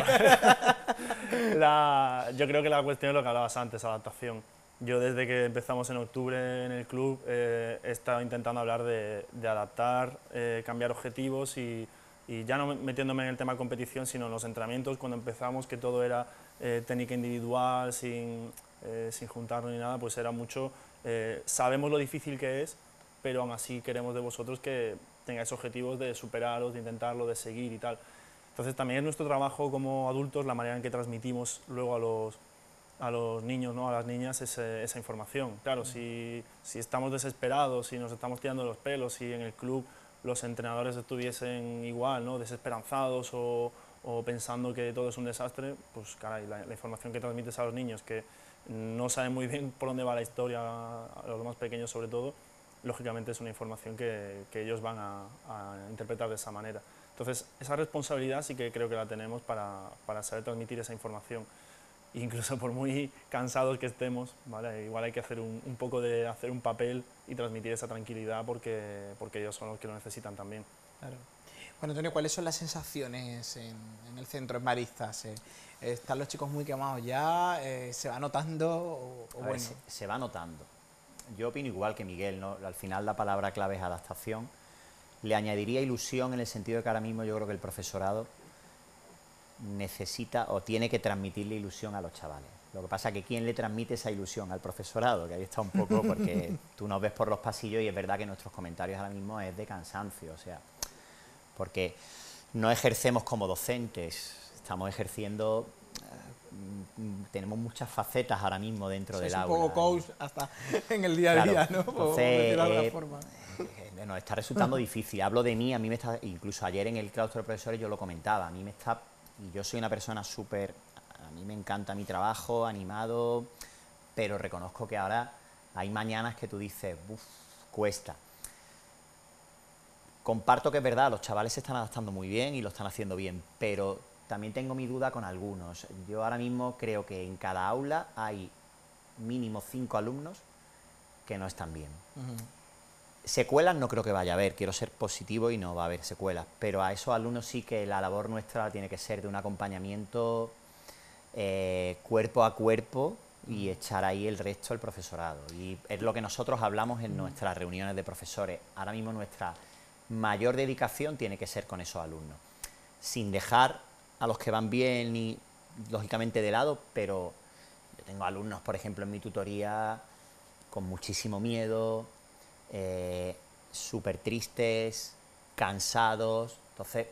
la, yo creo que la cuestión es lo que hablabas antes, adaptación. Yo desde que empezamos en octubre en el club eh, he estado intentando hablar de, de adaptar, eh, cambiar objetivos y, y ya no metiéndome en el tema competición, sino en los entrenamientos, cuando empezamos que todo era eh, técnica individual, sin, eh, sin juntarnos ni nada, pues era mucho... Eh, sabemos lo difícil que es, pero aún así queremos de vosotros que tengáis objetivos de superarlos, de intentarlo, de seguir y tal. Entonces también es nuestro trabajo como adultos, la manera en que transmitimos luego a los, a los niños, ¿no? A las niñas, ese, esa información. Claro, si, si estamos desesperados, si nos estamos tirando los pelos, si en el club los entrenadores estuviesen igual, ¿no? Desesperanzados o, o pensando que todo es un desastre, pues caray, la, la información que transmites a los niños, que no saben muy bien por dónde va la historia, a los más pequeños sobre todo, lógicamente es una información que, que ellos van a, a interpretar de esa manera. Entonces, esa responsabilidad sí que creo que la tenemos para, para saber transmitir esa información. Incluso por muy cansados que estemos, ¿vale? Igual hay que hacer un, un poco de hacer un papel y transmitir esa tranquilidad porque, porque ellos son los que lo necesitan también. Claro. Bueno, Antonio, ¿cuáles son las sensaciones en, en el centro, en Maristas? Eh, ¿Están los chicos muy quemados ya? Eh, ¿Se va notando? O, o bueno? ver, se, se va notando. Yo opino igual que Miguel, ¿no? Al final la palabra clave es adaptación. Le añadiría ilusión en el sentido de que ahora mismo yo creo que el profesorado necesita o tiene que transmitirle ilusión a los chavales. Lo que pasa es que ¿quién le transmite esa ilusión? Al profesorado, que ahí está un poco, porque tú nos ves por los pasillos y es verdad que nuestros comentarios ahora mismo es de cansancio, o sea, porque no ejercemos como docentes, estamos ejerciendo, eh, tenemos muchas facetas ahora mismo dentro del aula. Es un poco coach hasta en el día a día, ¿no? Entonces, eh, eh, nos está resultando difícil. Hablo de mí, a mí me está, incluso ayer en el claustro de profesores yo lo comentaba, a mí me está, y yo soy una persona súper, a mí me encanta mi trabajo, animado, pero reconozco que ahora hay mañanas que tú dices, uff, cuesta. Comparto que es verdad, los chavales se están adaptando muy bien y lo están haciendo bien, pero también tengo mi duda con algunos. Yo ahora mismo creo que en cada aula hay mínimo cinco alumnos que no están bien. Uh-huh. Secuelas no creo que vaya a haber, quiero ser positivo y no va a haber secuelas, pero a esos alumnos sí que la labor nuestra tiene que ser de un acompañamiento eh, cuerpo a cuerpo y echar ahí el resto del profesorado. Y es lo que nosotros hablamos en nuestras reuniones de profesores. Ahora mismo nuestra mayor dedicación tiene que ser con esos alumnos, sin dejar a los que van bien y lógicamente de lado, pero yo tengo alumnos, por ejemplo, en mi tutoría con muchísimo miedo, eh, súper tristes, cansados, entonces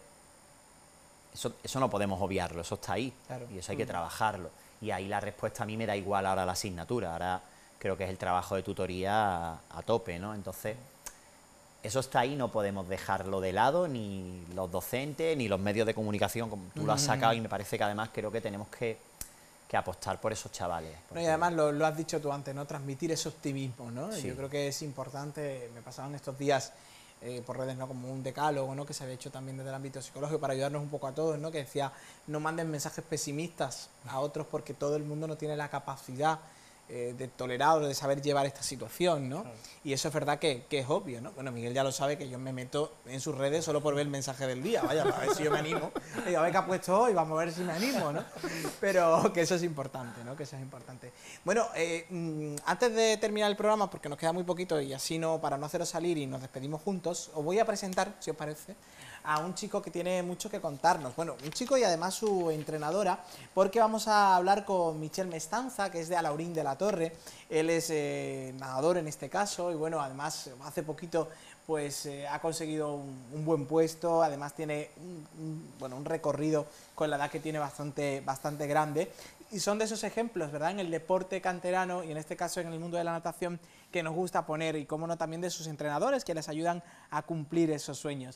eso, eso no podemos obviarlo, eso está ahí, claro. Y eso hay que trabajarlo, y ahí la respuesta a mí me da igual ahora la asignatura, ahora creo que es el trabajo de tutoría a, a tope, ¿no? Entonces eso está ahí, no podemos dejarlo de lado, ni los docentes, ni los medios de comunicación, como tú lo has sacado, y me parece que además creo que tenemos que, que apostar por esos chavales. No, y además lo, lo has dicho tú antes, ¿no? Transmitir ese optimismo, ¿no? Sí. Yo creo que es importante, me pasaban estos días eh, por redes, ¿no? Como un decálogo, ¿no? Que se había hecho también desde el ámbito psicológico para ayudarnos un poco a todos, ¿no? Que decía, no manden mensajes pesimistas a otros porque todo el mundo no tiene la capacidad Eh, de tolerar o de saber llevar esta situación, ¿no? Claro. Y eso es verdad que, que es obvio, ¿no? Bueno, Miguel ya lo sabe, que yo me meto en sus redes solo por ver el mensaje del día, vaya, a ver si yo me animo. Digo, a ver qué ha puesto hoy, vamos a ver si me animo, ¿no? Pero que eso es importante, ¿no? Que eso es importante. Bueno, eh, antes de terminar el programa, porque nos queda muy poquito y así no, para no haceros salir y nos despedimos juntos, os voy a presentar, si os parece, a un chico que tiene mucho que contarnos. Bueno, un chico y además su entrenadora, porque vamos a hablar con Michel Mestanza, que es de Alaurín de la Torre. Él es eh, nadador en este caso y bueno, además hace poquito pues eh, ha conseguido un, un buen puesto, además tiene un, un, bueno, un recorrido con la edad que tiene bastante, bastante grande. Y son de esos ejemplos, ¿verdad?, en el deporte canterano y en este caso en el mundo de la natación que nos gusta poner y, cómo no, también de sus entrenadores que les ayudan a cumplir esos sueños.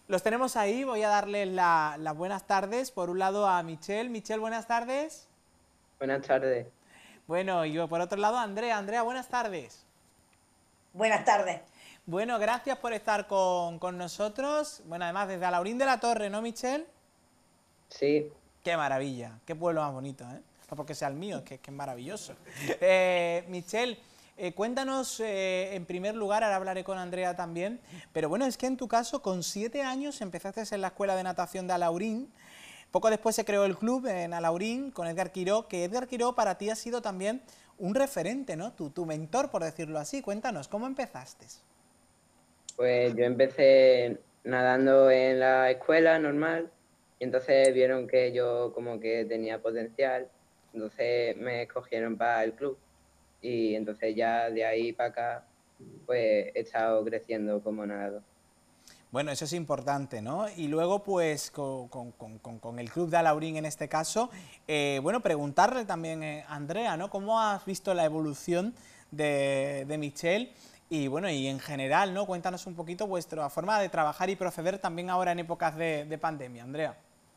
Los tenemos ahí, voy a darles la, las buenas tardes. Por un lado a Michelle. Michelle, buenas tardes. Buenas tardes. Bueno, y yo por otro lado a Andrea. Andrea, buenas tardes. Buenas tardes. Bueno, gracias por estar con, con nosotros. Bueno, además desde Alaurín de la Torre, ¿no, Michelle? Sí. Qué maravilla, qué pueblo más bonito, ¿eh? No porque sea el mío, es que, que es maravilloso. Eh, Michelle, eh, cuéntanos eh, en primer lugar, ahora hablaré con Andrea también, pero bueno, es que en tu caso con siete años empezaste en la escuela de natación de Alaurín, poco después se creó el club en Alaurín con Edgar Quiró, que Edgar Quiró para ti ha sido también un referente, ¿no? Tu, tu mentor, por decirlo así. Cuéntanos, ¿cómo empezaste? Pues yo empecé nadando en la escuela normal y entonces vieron que yo como que tenía potencial, entonces me escogieron para el club y entonces ya de ahí para acá pues he estado creciendo como nadador. Bueno, eso es importante, ¿no? Y luego, pues, con, con, con, con el Club de Alaurín en este caso, eh, bueno, preguntarle también a eh, Andrea, ¿no? ¿Cómo has visto la evolución de, de Michelle? Y bueno, y en general, ¿no? Cuéntanos un poquito vuestra forma de trabajar y proceder también ahora en épocas de, de pandemia, Andrea.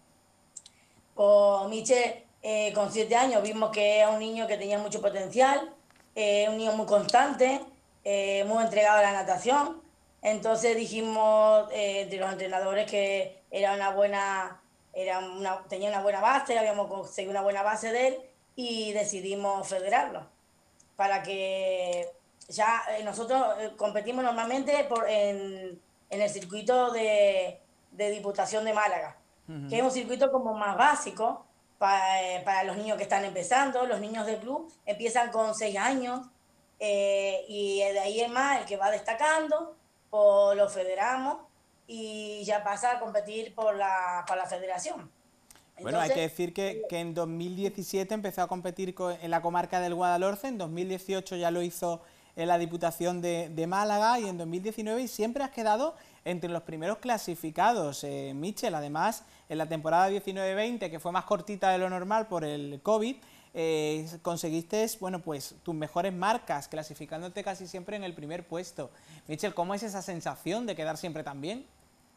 Con Michelle, eh, con siete años, vimos que era un niño que tenía mucho potencial, eh, un niño muy constante, eh, muy entregado a la natación. Entonces dijimos eh, de los entrenadores que era una buena, era una, tenía una buena base, habíamos conseguido una buena base de él y decidimos federarlo para que ya eh, nosotros eh, competimos normalmente por, en, en el circuito de, de Diputación de Málaga, uh-huh. que es un circuito como más básico para, eh, para los niños que están empezando. Los niños del club empiezan con seis años eh, y de ahí es más el que va destacando. O lo federamos y ya pasa a competir por la, por la federación. Entonces, bueno, hay que decir que, que en dos mil diecisiete empezó a competir en la comarca del Guadalhorce, en dos mil dieciocho ya lo hizo en la Diputación de, de Málaga y en dos mil diecinueve y siempre has quedado entre los primeros clasificados. Eh, Michelle, además, en la temporada diecinueve veinte, que fue más cortita de lo normal por el COVID, Eh, conseguiste, bueno, pues tus mejores marcas, clasificándote casi siempre en el primer puesto. Michelle, ¿cómo es esa sensación de quedar siempre tan bien?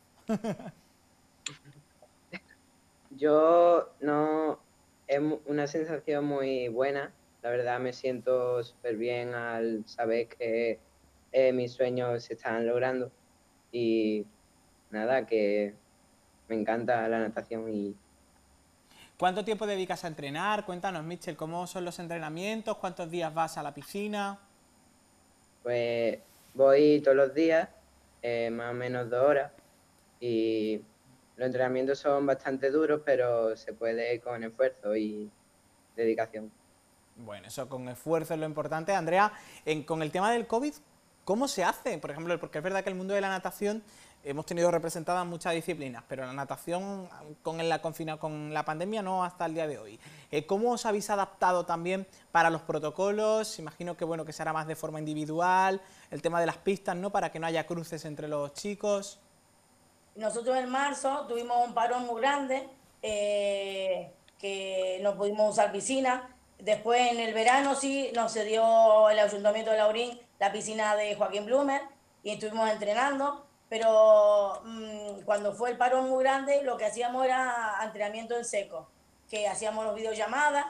Yo no, es una sensación muy buena, la verdad me siento súper bien al saber que eh, mis sueños se están logrando y nada, que me encanta la natación. Y ¿cuánto tiempo dedicas a entrenar? Cuéntanos, Michelle, ¿cómo son los entrenamientos? ¿Cuántos días vas a la piscina? Pues voy todos los días, eh, más o menos dos horas, y los entrenamientos son bastante duros, pero se puede con esfuerzo y dedicación. Bueno, eso con esfuerzo es lo importante. Andrea, en, con el tema del COVID, ¿cómo se hace? Por ejemplo, porque es verdad que el mundo de la natación hemos tenido representadas muchas disciplinas, pero la natación con la, con la pandemia no hasta el día de hoy. Eh, ¿Cómo os habéis adaptado también para los protocolos? Imagino que bueno que será más de forma individual, el tema de las pistas, ¿no? Para que no haya cruces entre los chicos. Nosotros en marzo tuvimos un parón muy grande, eh, que no pudimos usar piscina. Después en el verano sí nos cedió el Ayuntamiento de Alaurín la piscina de Joaquín Blumer y estuvimos entrenando. Pero mmm, cuando fue el parón muy grande, lo que hacíamos era entrenamiento en seco, que hacíamos los videollamadas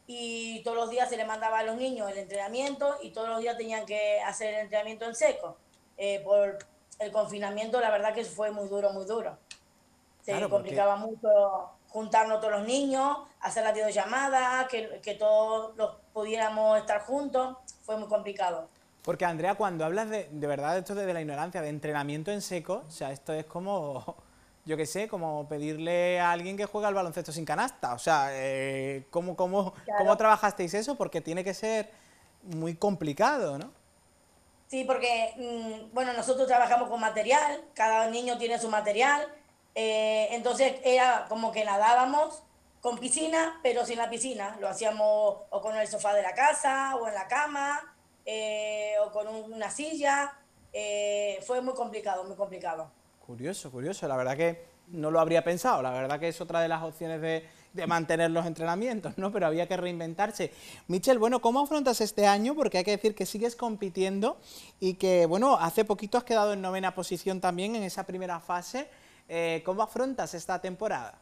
y todos los días se les mandaba a los niños el entrenamiento y todos los días tenían que hacer el entrenamiento en seco. Eh, por el confinamiento, la verdad que fue muy duro, muy duro. Se claro, complicaba porque... mucho juntarnos todos los niños, hacer las videollamadas, que, que todos los pudiéramos estar juntos, fue muy complicado. Porque, Andrea, cuando hablas de, de verdad, esto de, de la ignorancia, de entrenamiento en seco, o sea, esto es como, yo qué sé, como pedirle a alguien que juegue al baloncesto sin canasta. O sea, eh, ¿cómo, cómo, claro. ¿cómo trabajasteis eso? Porque tiene que ser muy complicado, ¿no? Sí, porque, mmm, bueno, nosotros trabajamos con material, cada niño tiene su material, eh, entonces era como que nadábamos con piscina, pero sin la piscina. Lo hacíamos o con el sofá de la casa o en la cama, Eh, o con una silla, eh, fue muy complicado, muy complicado. Curioso, curioso, la verdad que no lo habría pensado, la verdad que es otra de las opciones de, de mantener los entrenamientos, ¿no? Pero había que reinventarse. Michelle, bueno, ¿cómo afrontas este año? Porque hay que decir que sigues compitiendo y que, bueno, hace poquito has quedado en novena posición también en esa primera fase. Eh, ¿Cómo afrontas esta temporada?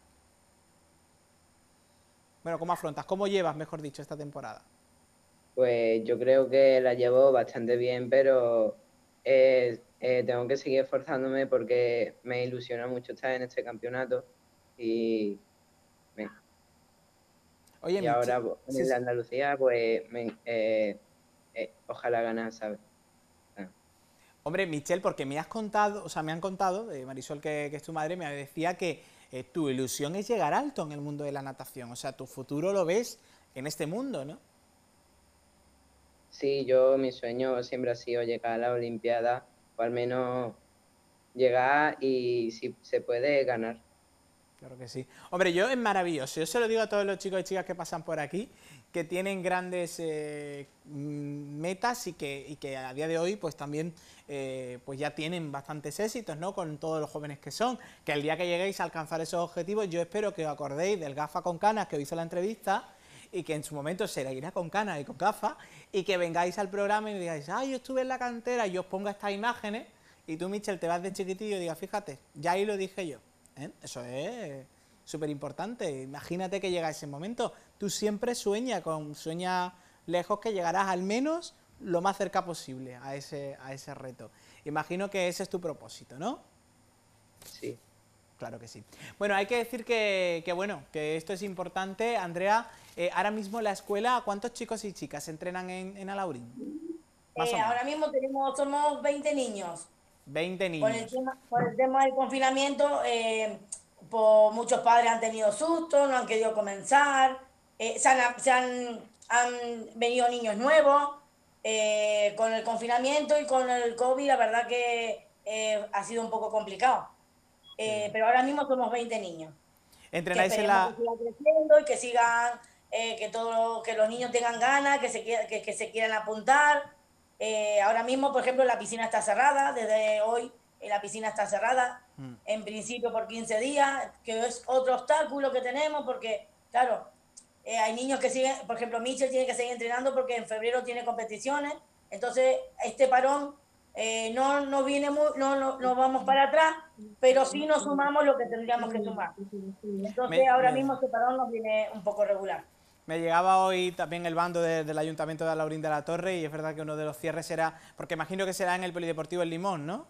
Bueno, ¿cómo afrontas? ¿Cómo llevas, mejor dicho, esta temporada? Pues yo creo que la llevo bastante bien, pero eh, eh, tengo que seguir esforzándome porque me ilusiona mucho estar en este campeonato y, me- Oye, y Miche- ahora pues, sí, en sí. la Andalucía, pues me- eh, eh, ojalá ganar, ¿sabes? Ah. Hombre, Michelle, porque me has contado, o sea, me han contado, eh, Marisol, que, que es tu madre, me decía que eh, tu ilusión es llegar alto en el mundo de la natación, o sea, tu futuro lo ves en este mundo, ¿no? Sí, yo mi sueño siempre ha sido llegar a la Olimpiada, o al menos llegar y si se puede ganar. Claro que sí. Hombre, yo es maravilloso. Yo se lo digo a todos los chicos y chicas que pasan por aquí, que tienen grandes eh, mm, metas y que, y que a día de hoy pues también eh, pues ya tienen bastantes éxitos, ¿no? Con todos los jóvenes que son. Que el día que lleguéis a alcanzar esos objetivos, yo espero que os acordéis del gafa con canas que os hizo la entrevista y que en su momento se irá con canas y con gafas y que vengáis al programa y me digáis, ah, yo estuve en la cantera y os ponga estas imágenes y tú, Michel, te vas de chiquitillo y digas, fíjate, ya ahí lo dije yo. ¿Eh? Eso es súper importante. Imagínate que llega ese momento. Tú siempre sueña con sueña lejos que llegarás al menos lo más cerca posible a ese, a ese reto. Imagino que ese es tu propósito, ¿no? Sí. Claro que sí. Bueno, hay que decir que, que bueno, que esto es importante. Andrea, eh, ahora mismo en la escuela, ¿cuántos chicos y chicas entrenan en, en Alaurín? Más Eh, o menos. ahora mismo tenemos, somos veinte niños. veinte Con el niños. tema, con el tema del confinamiento, eh, pues muchos padres han tenido susto, no han querido comenzar, eh, se, han, se han, han venido niños nuevos, eh, con el confinamiento y con el COVID, la verdad que eh, ha sido un poco complicado. Eh, pero ahora mismo somos veinte niños. Que Entrenáis en esperemos la... que sigan creciendo y que sigan, eh, que, todo, que los niños tengan ganas, que se, quiera- que, que se quieran apuntar. Eh, ahora mismo, por ejemplo, la piscina está cerrada, desde hoy eh, la piscina está cerrada, Mm. en principio por quince días, que es otro obstáculo que tenemos porque, claro, eh, hay niños que siguen, por ejemplo, Michel tiene que seguir entrenando porque en febrero tiene competiciones, entonces este parón eh, no, no viene muy, no, no, no vamos para atrás, pero sí nos sumamos lo que tendríamos que sumar. Entonces Me- ahora me- mismo este parón nos viene un poco regular. Me llegaba hoy también el bando de- del Ayuntamiento de Alaurín de la Torre y es verdad que uno de los cierres era, porque imagino que será en el Polideportivo El Limón, ¿no?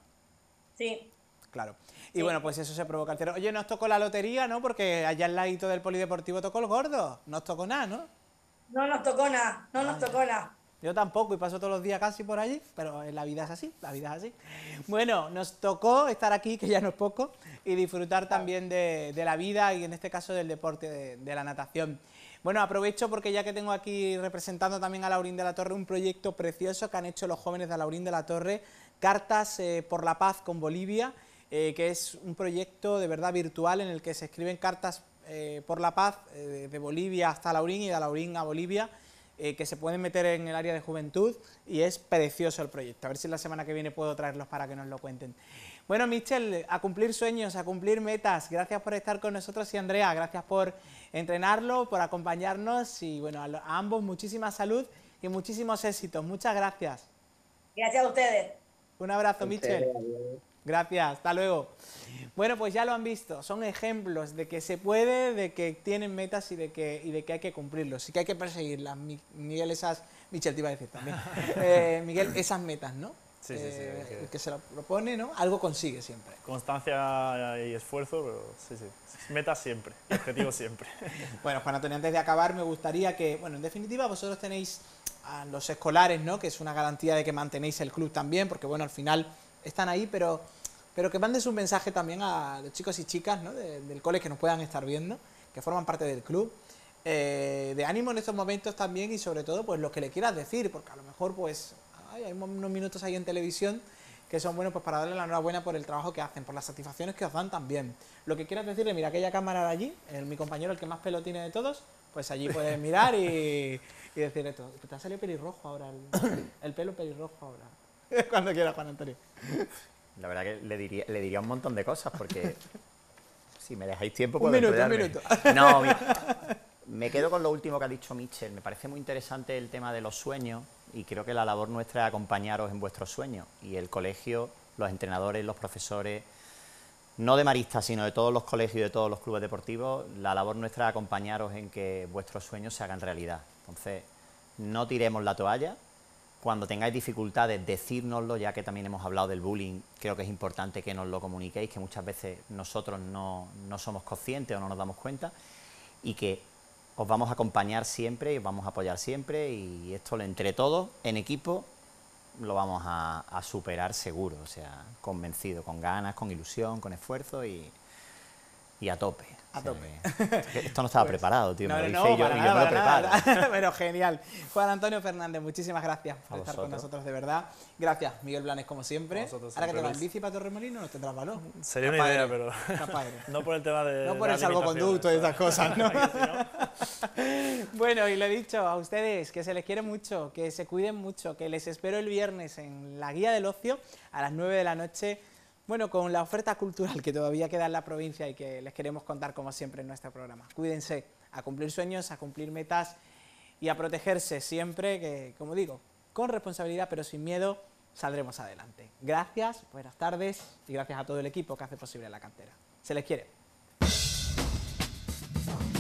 Sí. Claro. Y Sí. bueno, pues eso se provoca el cierre. Oye, nos tocó la lotería, ¿no? Porque allá al ladito del Polideportivo tocó el gordo. No os tocó nada, ¿no? No nos tocó nada, no nos Vaya. tocó nada. Yo tampoco y paso todos los días casi por allí, pero la vida es así, la vida es así. Bueno, nos tocó estar aquí, que ya no es poco, y disfrutar también de, de la vida y en este caso del deporte, de, de la natación. Bueno, aprovecho porque ya que tengo aquí representando también a Alaurín de la Torre un proyecto precioso que han hecho los jóvenes de Alaurín de la Torre, Cartas eh, por la Paz con Bolivia, eh, que es un proyecto de verdad virtual en el que se escriben cartas eh, por la paz eh, de Bolivia hasta Alaurín y de Alaurín a Bolivia, eh, que se pueden meter en el área de juventud y es precioso el proyecto. A ver si la semana que viene puedo traerlos para que nos lo cuenten. Bueno, Michel, a cumplir sueños, a cumplir metas. Gracias por estar con nosotros y Andrea, gracias por entrenarlo, por acompañarnos y bueno, a, a ambos muchísima salud y muchísimos éxitos. Muchas gracias. Gracias a ustedes. Un abrazo, Ustedes, Michel. adiós. Gracias, hasta luego. Bueno, pues ya lo han visto, son ejemplos de que se puede, de que tienen metas y de que, y de que hay que cumplirlos, y que hay que perseguirlas. Mi- Miguel, esas, Michel te iba a decir también, Eh, Miguel, esas metas, ¿no? Sí, sí, sí, Eh, hay que- el que se lo propone, ¿no? Algo consigue siempre. Constancia y esfuerzo, pero sí, sí. Meta siempre, objetivo siempre. Bueno, Juan Antonio, antes de acabar me gustaría que, bueno, en definitiva vosotros tenéis a los escolares, ¿no? Que es una garantía de que mantenéis el club también, porque bueno, al final están ahí, pero, pero que mandes un mensaje también a los chicos y chicas, ¿no? de- del cole que nos puedan estar viendo, que forman parte del club, eh, de ánimo en estos momentos también y sobre todo pues lo que le quieras decir, porque a lo mejor pues ay, hay unos minutos ahí en televisión que son buenos pues para darle la enhorabuena por el trabajo que hacen, por las satisfacciones que os dan también. Lo que quieras decirle, mira aquella cámara de allí, el, mi compañero el que más pelo tiene de todos, pues allí puedes mirar y, y decir esto, te ha salido pelirrojo ahora, el, el pelo pelirrojo ahora. Cuando quieras, Juan Antonio. La verdad que le diría, le diría un montón de cosas porque si me dejáis tiempo Un puedo minuto, un enrollarme. minuto. No, mira, me quedo con lo último que ha dicho Michel. Me parece muy interesante el tema de los sueños y creo que la labor nuestra es acompañaros en vuestros sueños y el colegio, los entrenadores, los profesores no de Maristas, sino de todos los colegios y de todos los clubes deportivos, la labor nuestra es acompañaros en que vuestros sueños se hagan realidad. Entonces, no tiremos la toalla. Cuando tengáis dificultades, decírnoslo, ya que también hemos hablado del bullying, creo que es importante que nos lo comuniquéis, que muchas veces nosotros no, no somos conscientes o no nos damos cuenta, y que os vamos a acompañar siempre y os vamos a apoyar siempre, y esto entre todos, en equipo, lo vamos a, a superar seguro, o sea, convencido, con ganas, con ilusión, con esfuerzo y, y a tope. A o sea, tope. que esto no estaba Pues, preparado, tío, no, me lo no, hice no, yo para y nada, yo me lo para preparo. nada. Pero genial. Juan Antonio Fernández, muchísimas gracias por A estar con vosotros. nosotros, de verdad. Gracias, Miguel Blanes, como siempre. A vosotros Ahora que te siempre, vas en Luis. bici para Torremolinos, no tendrás valor. Sería Está una idea, padre, pero está padre. no por el tema de No por de el las salvoconducto y esas cosas, ¿no? limitaciones. Bueno, y lo he dicho a ustedes, que se les quiere mucho, que se cuiden mucho, que les espero el viernes en la Guía del Ocio a las nueve de la noche, bueno, con la oferta cultural que todavía queda en la provincia y que les queremos contar como siempre en nuestro programa. Cuídense, a cumplir sueños, a cumplir metas y a protegerse siempre, que como digo, con responsabilidad pero sin miedo, saldremos adelante. Gracias, buenas tardes y gracias a todo el equipo que hace posible la cantera. Se les quiere.